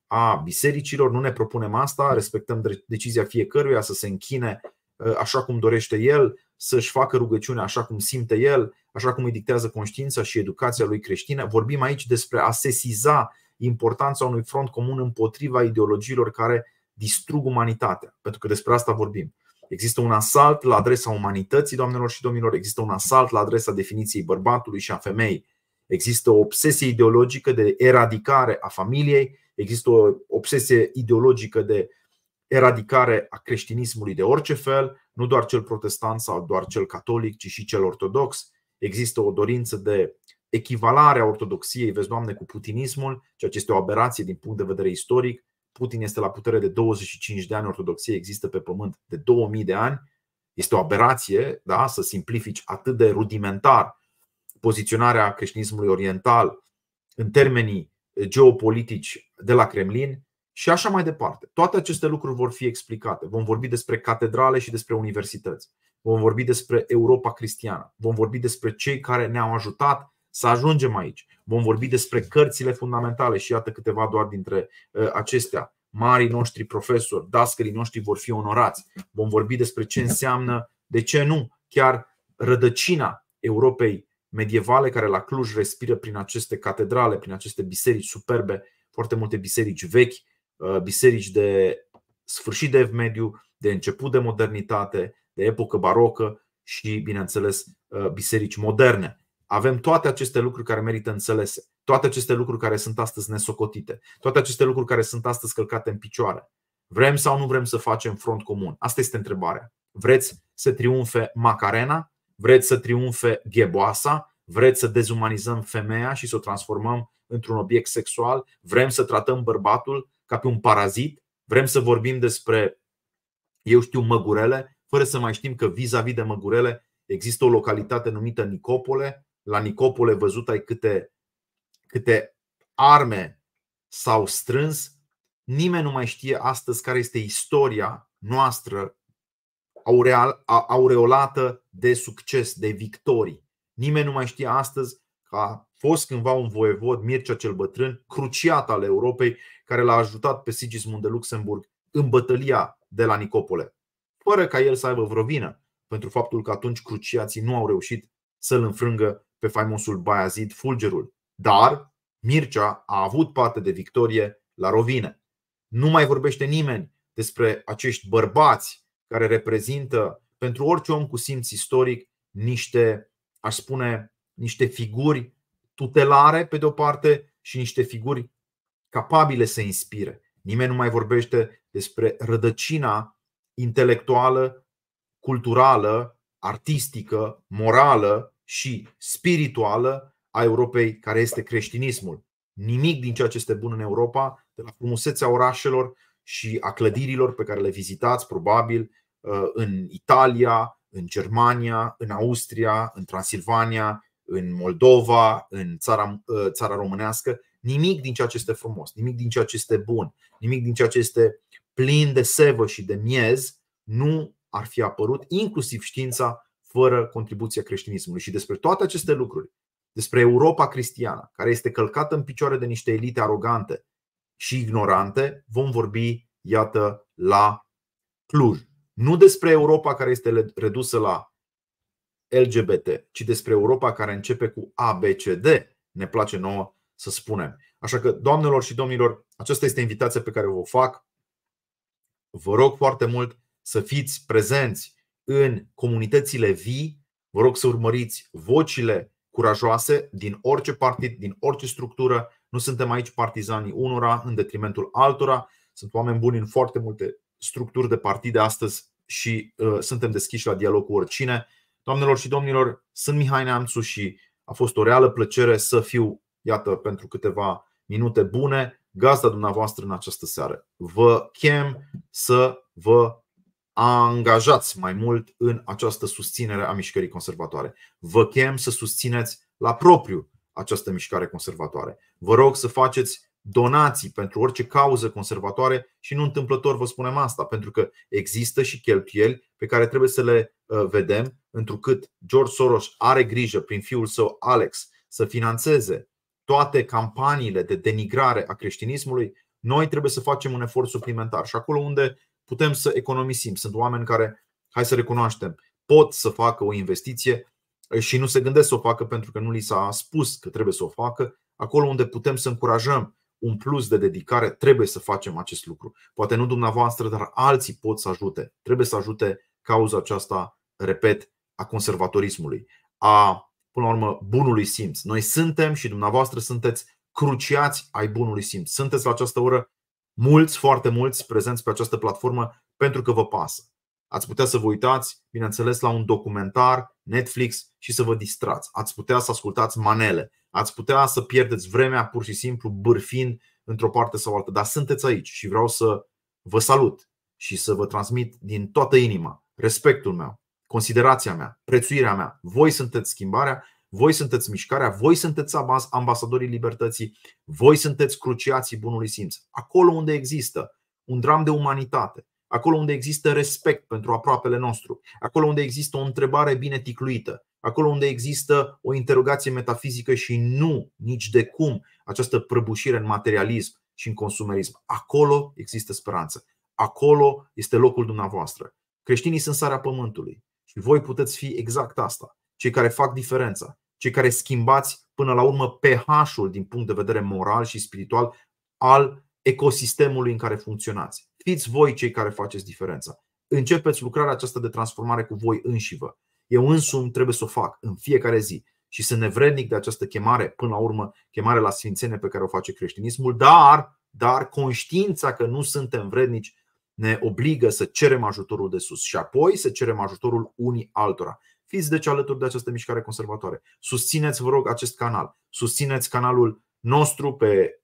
a bisericilor, nu ne propunem asta, respectăm decizia fiecăruia să se închine așa cum dorește el, să-și facă rugăciunea așa cum simte el, așa cum îi dictează conștiința și educația lui creștină. Vorbim aici despre a sesiza importanța unui front comun împotriva ideologiilor care distrug umanitatea, pentru că despre asta vorbim. Există un asalt la adresa umanității, doamnelor și domnilor, există un asalt la adresa definiției bărbatului și a femeii. Există o obsesie ideologică de eradicare a familiei, există o obsesie ideologică de eradicare a creștinismului de orice fel, nu doar cel protestant sau doar cel catolic, ci și cel ortodox. Există o dorință de echivalare a ortodoxiei, vezi, Doamne, cu putinismul, ceea ce este o aberație din punct de vedere istoric. Putin este la putere de 25 de ani, ortodoxia există pe pământ de 2000 de ani. Este o aberație, da, să simplifici atât de rudimentar poziționarea creștinismului oriental în termenii geopolitici de la Kremlin și așa mai departe. Toate aceste lucruri vor fi explicate. Vom vorbi despre catedrale și despre universități. Vom vorbi despre Europa cristiană. Vom vorbi despre cei care ne-au ajutat să ajungem aici. Vom vorbi despre cărțile fundamentale și iată câteva doar dintre acestea. Marii noștri profesori, dascării noștri vor fi onorați. Vom vorbi despre ce înseamnă, de ce nu, chiar rădăcina Europei medievale care la Cluj respiră prin aceste catedrale, prin aceste biserici superbe, foarte multe biserici vechi, biserici de sfârșit de Ev Mediu, de început de modernitate, de epocă barocă și, bineînțeles, biserici moderne. Avem toate aceste lucruri care merită înțelese, toate aceste lucruri care sunt astăzi nesocotite, toate aceste lucruri care sunt astăzi călcate în picioare. Vrem sau nu vrem să facem front comun? Asta este întrebarea. Vreți să triumfe Macarena? Vreți să triumfe Gheboasa? Vreți să dezumanizăm femeia și să o transformăm într-un obiect sexual? Vrem să tratăm bărbatul ca pe un parazit? Vrem să vorbim despre, eu știu, măgurele, fără să mai știm că vis-a-vis de măgurele există o localitate numită Nicopole. La Nicopole văzut ai câte arme s-au strâns. Nimeni nu mai știe astăzi care este istoria noastră aureolată de succes, de victorii. Nimeni nu mai știe astăzi că a fost cândva un voievod, Mircea cel Bătrân, cruciat al Europei, care l-a ajutat pe Sigismund de Luxemburg în bătălia de la Nicopole, fără ca el să aibă vreo vină pentru faptul că atunci cruciații nu au reușit să-l înfrângă pe faimosul Baiazid Fulgerul. Dar Mircea a avut parte de victorie la rovine. Nu mai vorbește nimeni despre acești bărbați care reprezintă pentru orice om cu simț istoric niște, aș spune, niște figuri tutelare pe de o parte și niște figuri capabile să inspire. Nimeni nu mai vorbește despre rădăcina intelectuală, culturală, artistică, morală și spirituală a Europei, care este creștinismul. Nimic din ceea ce este bun în Europa, de la frumusețea orașelor și a clădirilor pe care le vizitați probabil în Italia, în Germania, în Austria, în Transilvania, în Moldova, în țara românească, nimic din ceea ce este frumos, nimic din ceea ce este bun, nimic din ceea ce este plin de sevă și de miez nu ar fi apărut, inclusiv știința, fără contribuția creștinismului. Și despre toate aceste lucruri, despre Europa cristiană, care este călcată în picioare de niște elite arogante și ignorante, vom vorbi, iată, la Cluj. Nu despre Europa care este redusă la LGBT, ci despre Europa care începe cu ABCD, ne place nouă să spunem. Așa că, doamnelor și domnilor, aceasta este invitația pe care vă fac. Vă rog foarte mult să fiți prezenți în comunitățile vii. Vă rog să urmăriți vocile curajoase din orice partid, din orice structură. Nu suntem aici partizanii unora în detrimentul altora. Sunt oameni buni în foarte multe structuri de partide astăzi și suntem deschiși la dialog cu oricine. Doamnelor și domnilor, sunt Mihai Neamțu și a fost o reală plăcere să fiu, iată, pentru câteva minute bune, gazda dumneavoastră în această seară. Vă chem să vă angajați mai mult în această susținere a mișcării conservatoare. Vă chem să susțineți la propriu această mișcare conservatoare. Vă rog să faceți donații pentru orice cauză conservatoare și nu întâmplător vă spunem asta, pentru că există și cheltuieli pe care trebuie să le vedem, întrucât George Soros are grijă prin fiul său Alex să finanțeze toate campaniile de denigrare a creștinismului. Noi trebuie să facem un efort suplimentar și acolo unde putem să economisim. Sunt oameni care, hai să recunoaștem, pot să facă o investiție și nu se gândesc să o facă pentru că nu li s-a spus că trebuie să o facă. Acolo unde putem să încurajăm un plus de dedicare, trebuie să facem acest lucru. Poate nu dumneavoastră, dar alții pot să ajute. Trebuie să ajute cauza aceasta, repet, a conservatorismului, până la urmă, bunului simț. Noi suntem și dumneavoastră sunteți cruciați ai bunului simț. Sunteți la această oră mulți, foarte mulți prezenți pe această platformă pentru că vă pasă. Ați putea să vă uitați, bineînțeles, la un documentar Netflix și să vă distrați. Ați putea să ascultați manele. Ați putea să pierdeți vremea pur și simplu bârfind într-o parte sau alta. Dar sunteți aici și vreau să vă salut și să vă transmit din toată inima respectul meu, considerația mea, prețuirea mea. Voi sunteți schimbarea, voi sunteți mișcarea, voi sunteți ambasadorii libertății, voi sunteți cruciații bunului simț. Acolo unde există un dram de umanitate, acolo unde există respect pentru aproapele nostru, acolo unde există o întrebare bine ticluită, acolo unde există o interogație metafizică și nu, nici de cum, această prăbușire în materialism și în consumerism. Acolo există speranță. Acolo este locul dumneavoastră. Creștinii sunt sarea pământului și voi puteți fi exact asta. Cei care fac diferența, cei care schimbați până la urmă pH-ul din punct de vedere moral și spiritual al ecosistemului în care funcționați. Fiți voi cei care faceți diferența. Începeți lucrarea aceasta de transformare cu voi înșivă. Eu însumi trebuie să o fac în fiecare zi și sunt nevrednic de această chemare, până la urmă chemare la sfințenie pe care o face creștinismul, dar conștiința că nu suntem vrednici ne obligă să cerem ajutorul de sus și apoi să cerem ajutorul unii altora. Fiți deci alături de această mișcare conservatoare. Susțineți, vă rog, acest canal. Susțineți canalul nostru pe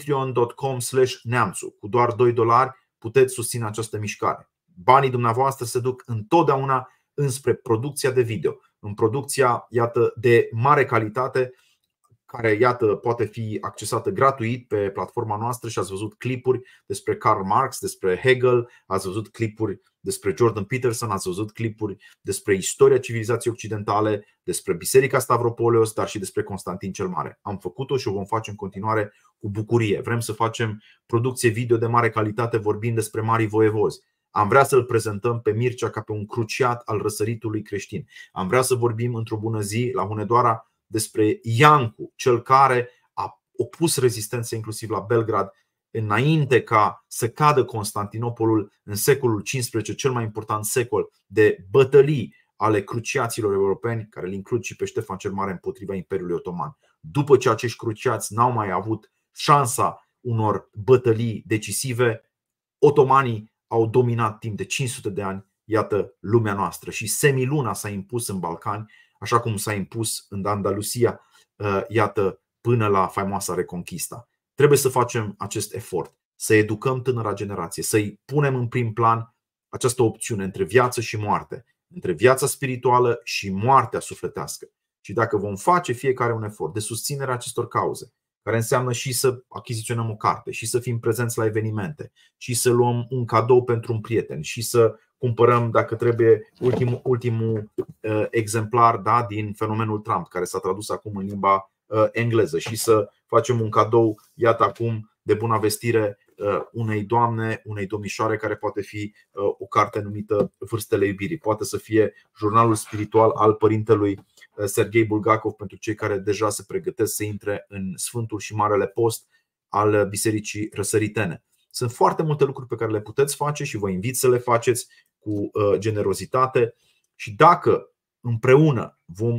patreon.com/neamțu. Cu doar $2 puteți susține această mișcare. Banii dumneavoastră se duc întotdeauna înspre producția de video, în producția, iată, de mare calitate, care, iată, poate fi accesată gratuit pe platforma noastră și ați văzut clipuri despre Karl Marx, despre Hegel, ați văzut clipuri despre Jordan Peterson, ați văzut clipuri despre istoria civilizației occidentale, despre Biserica Stavropoleos, dar și despre Constantin cel Mare. Am făcut-o și o vom face în continuare cu bucurie. Vrem să facem producție video de mare calitate vorbind despre marii voievozi. Am vrea să-l prezentăm pe Mircea ca pe un cruciat al răsăritului creștin. Am vrea să vorbim într-o bună zi la Hunedoara despre Iancu, cel care a opus rezistență inclusiv la Belgrad înainte ca să cadă Constantinopolul în secolul XV, cel mai important secol de bătălii ale cruciaților europeni, care îl includ și pe Ștefan cel Mare împotriva Imperiului Otoman. După ce acești cruciați n-au mai avut șansa unor bătălii decisive, otomanii au dominat timp de 500 de ani, iată, lumea noastră. Și semiluna s-a impus în Balcani, așa cum s-a impus în Andalusia, iată, până la faimoasa Reconquista. Trebuie să facem acest efort, să educăm tânăra generație, să-i punem în prim plan această opțiune între viață și moarte, între viața spirituală și moartea sufletească. Și dacă vom face fiecare un efort de susținere a acestor cauze, care înseamnă și să achiziționăm o carte, și să fim prezenți la evenimente, și să luăm un cadou pentru un prieten, și să cumpărăm, dacă trebuie, ultimul exemplar, da, din Fenomenul Trump, care s-a tradus acum în limba engleză, și să facem un cadou, iată acum, de bună vestire unei doamne, unei domnișoare, care poate fi o carte numită Vârstele iubirii. Poate să fie jurnalul spiritual al părintelui Serghei Bulgakov pentru cei care deja se pregătesc să intre în Sfântul și Marele Post al Bisericii Răsăritene. Sunt foarte multe lucruri pe care le puteți face și vă invit să le faceți cu generozitate. Și dacă împreună vom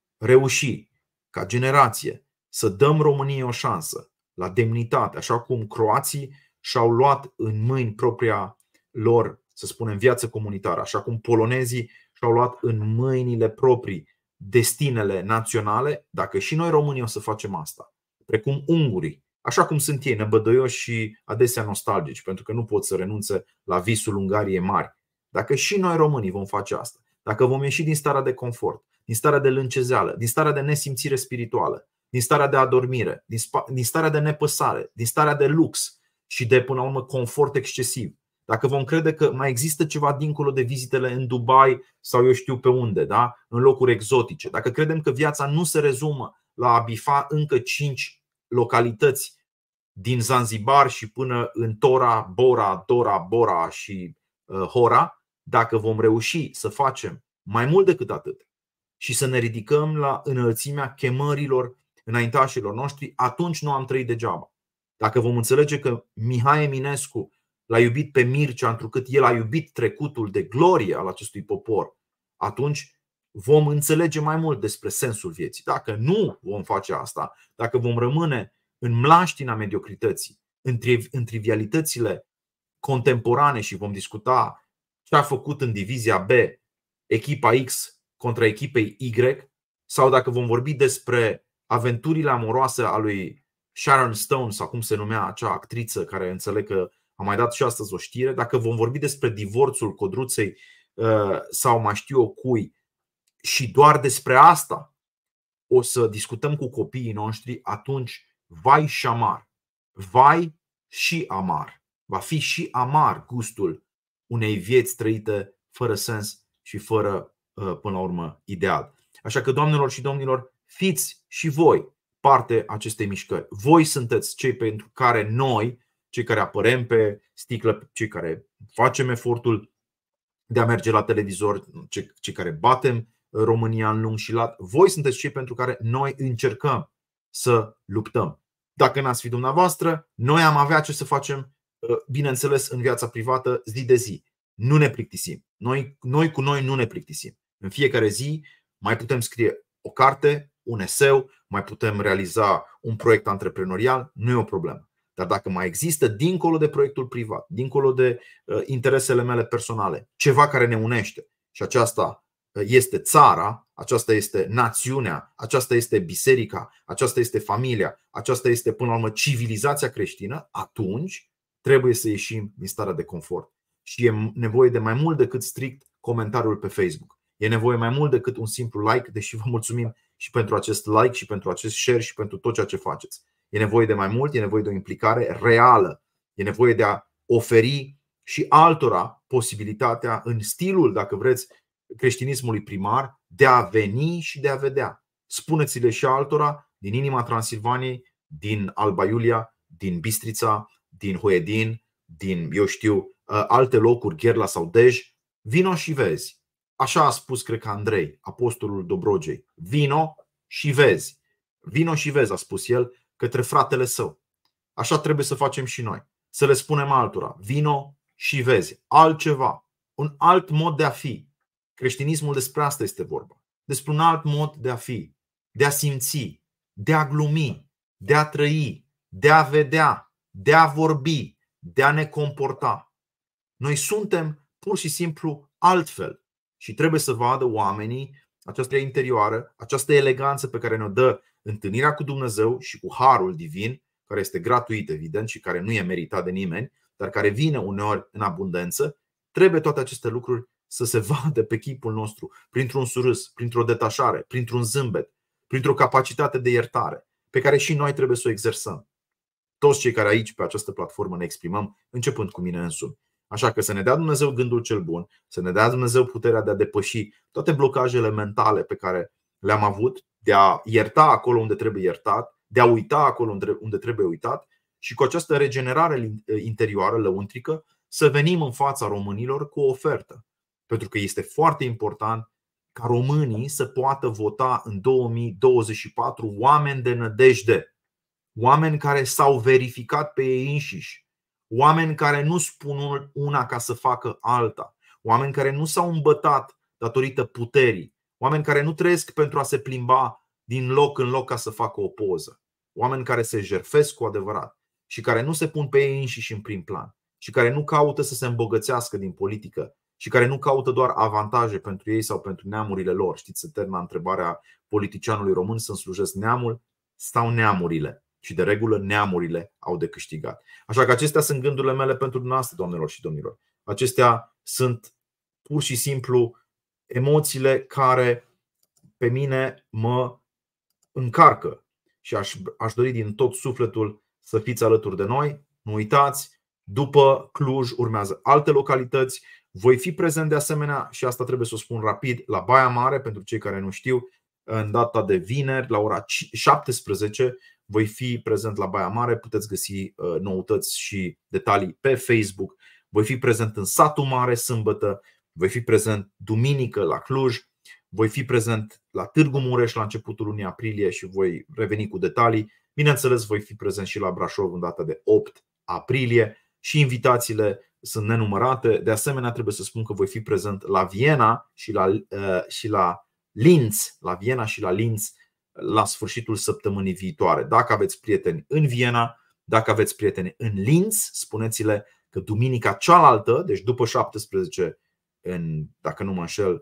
reuși ca generație să dăm României o șansă la demnitate, așa cum croații și-au luat în mâini propria lor, să spunem, viață comunitară, așa cum polonezii și-au luat în mâinile proprii destinele naționale, dacă și noi românii o să facem asta, precum ungurii, așa cum sunt ei, nebădăioși și adesea nostalgici, pentru că nu pot să renunțe la visul Ungariei mari. Dacă și noi românii vom face asta, dacă vom ieși din starea de confort, din starea de lâncezeală, din starea de nesimțire spirituală, din starea de adormire, din starea de nepăsare, din starea de lux și de, până la urmă, confort excesiv, dacă vom crede că mai există ceva dincolo de vizitele în Dubai sau eu știu pe unde, da? În locuri exotice, dacă credem că viața nu se rezumă la a bifa încă 5 localități din Zanzibar și până în Tora, Bora, Dora, Bora și Hora, dacă vom reuși să facem mai mult decât atât și să ne ridicăm la înălțimea chemărilor înaintașilor noștri, atunci nu am trăit degeaba. Dacă vom înțelege că Mihai Eminescu l-a iubit pe Mircea întrucât el a iubit trecutul de glorie al acestui popor, atunci vom înțelege mai mult despre sensul vieții. Dacă nu vom face asta, dacă vom rămâne în mlaștina mediocrității, în trivialitățile contemporane și vom discuta ce a făcut în divizia B echipa X contra echipei Y, sau dacă vom vorbi despre aventurile amoroase a lui Sharon Stone, sau cum se numea acea actriță care înțeleg că a mai dat și astăzi o știre, dacă vom vorbi despre divorțul Codruței sau mai știu eu cui, și doar despre asta o să discutăm cu copiii noștri, atunci vai și amar. Vai și amar. Va fi și amar gustul unei vieți trăite fără sens și fără, până la urmă, ideal. Așa că, doamnelor și domnilor, fiți și voi parte acestei mișcări. Voi sunteți cei pentru care noi, cei care apărăm pe sticlă, cei care facem efortul de a merge la televizor, cei care batem România în lung și lat, voi sunteți cei pentru care noi încercăm să luptăm. Dacă n-ați fi dumneavoastră, noi am avea ce să facem, bineînțeles, în viața privată, zi de zi. Nu ne plictisim. Noi cu noi nu ne plictisim. În fiecare zi mai putem scrie o carte, un eseu, mai putem realiza un proiect antreprenorial, nu e o problemă. Dar dacă mai există, dincolo de proiectul privat, dincolo de interesele mele personale, ceva care ne unește, și aceasta este țara, aceasta este națiunea, aceasta este biserica, aceasta este familia, aceasta este până la urmă civilizația creștină, atunci trebuie să ieșim din starea de confort. Și e nevoie de mai mult decât strict comentariul pe Facebook. E nevoie mai mult decât un simplu like, deși vă mulțumim și pentru acest like și pentru acest share și pentru tot ceea ce faceți. E nevoie de mai mult, e nevoie de o implicare reală. E nevoie de a oferi și altora posibilitatea, în stilul, dacă vreți, creștinismului primar, de a veni și de a vedea. Spuneți-le și altora din inima Transilvaniei, din Alba Iulia, din Bistrița, din Huedin, din, eu știu, alte locuri, Gherla sau Dej, vino și vezi. Așa a spus, cred că Andrei, apostolul Dobrogei. Vino și vezi. Vino și vezi, a spus el către fratele său. Așa trebuie să facem și noi. Să le spunem altora. Vino și vezi. Altceva. Un alt mod de a fi. Creștinismul despre asta este vorba. Despre un alt mod de a fi. De a simți. De a glumi. De a trăi. De a vedea. De a vorbi. De a ne comporta. Noi suntem pur și simplu altfel. Și trebuie să vadă oamenii această interioară, această eleganță pe care ne-o dă întâlnirea cu Dumnezeu și cu harul divin, care este gratuit, evident, și care nu e meritat de nimeni, dar care vine uneori în abundență. Trebuie toate aceste lucruri să se vadă pe chipul nostru, printr-un surâs, printr-o detașare, printr-un zâmbet, printr-o capacitate de iertare, pe care și noi trebuie să o exersăm. Toți cei care aici pe această platformă ne exprimăm, începând cu mine însumi. Așa că să ne dea Dumnezeu gândul cel bun, să ne dea Dumnezeu puterea de a depăși toate blocajele mentale pe care le-am avut, de a ierta acolo unde trebuie iertat, de a uita acolo unde trebuie uitat și cu această regenerare interioară, lăuntrică, să venim în fața românilor cu o ofertă. Pentru că este foarte important ca românii să poată vota în 2024 oameni de nădejde, oameni care s-au verificat pe ei înșiși, oameni care nu spun una ca să facă alta, oameni care nu s-au îmbătat datorită puterii, oameni care nu trăiesc pentru a se plimba din loc în loc ca să facă o poză, oameni care se jertfesc cu adevărat și care nu se pun pe ei înșiși în prim plan și care nu caută să se îmbogățească din politică și care nu caută doar avantaje pentru ei sau pentru neamurile lor. Știți eterna întrebarea politicianului român: să-mi slujesc neamul sau neamurile? Și de regulă neamurile au de câștigat. Așa că acestea sunt gândurile mele pentru dumneavoastră, doamnelor și domnilor. Acestea sunt pur și simplu emoțiile care pe mine mă încarcă și aș dori din tot sufletul să fiți alături de noi. Nu uitați, după Cluj urmează alte localități. Voi fi prezent de asemenea, și asta trebuie să o spun rapid, la Baia Mare, pentru cei care nu știu, în data de vineri, la ora 17, voi fi prezent la Baia Mare, puteți găsi noutăți și detalii pe Facebook. Voi fi prezent în Satul Mare sâmbătă, voi fi prezent duminică la Cluj, voi fi prezent la Târgu Mureș la începutul lunii aprilie și voi reveni cu detalii. Bineînțeles, voi fi prezent și la Brașov în data de 8 aprilie și invitațiile sunt nenumărate. De asemenea, trebuie să spun că voi fi prezent la Viena și la Linz, la sfârșitul săptămânii viitoare. Dacă aveți prieteni în Viena, dacă aveți prieteni în Linz, spuneți-le că duminica cealaltă, deci după 17, dacă nu mă înșel,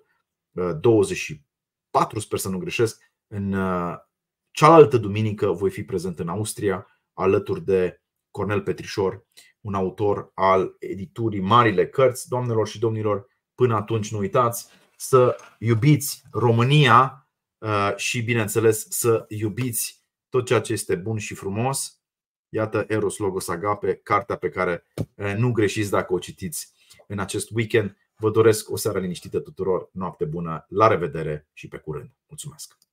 24, sper să nu greșesc, în cealaltă duminică voi fi prezent în Austria alături de Cornel Petrișor, un autor al editurii Marile Cărți. Doamnelor și domnilor, până atunci nu uitați să iubiți România și, bineînțeles, să iubiți tot ceea ce este bun și frumos. Iată Eros Logos Agape, cartea pe care nu greșiți dacă o citiți în acest weekend. Vă doresc o seară liniștită tuturor, noapte bună, la revedere și pe curând. Mulțumesc!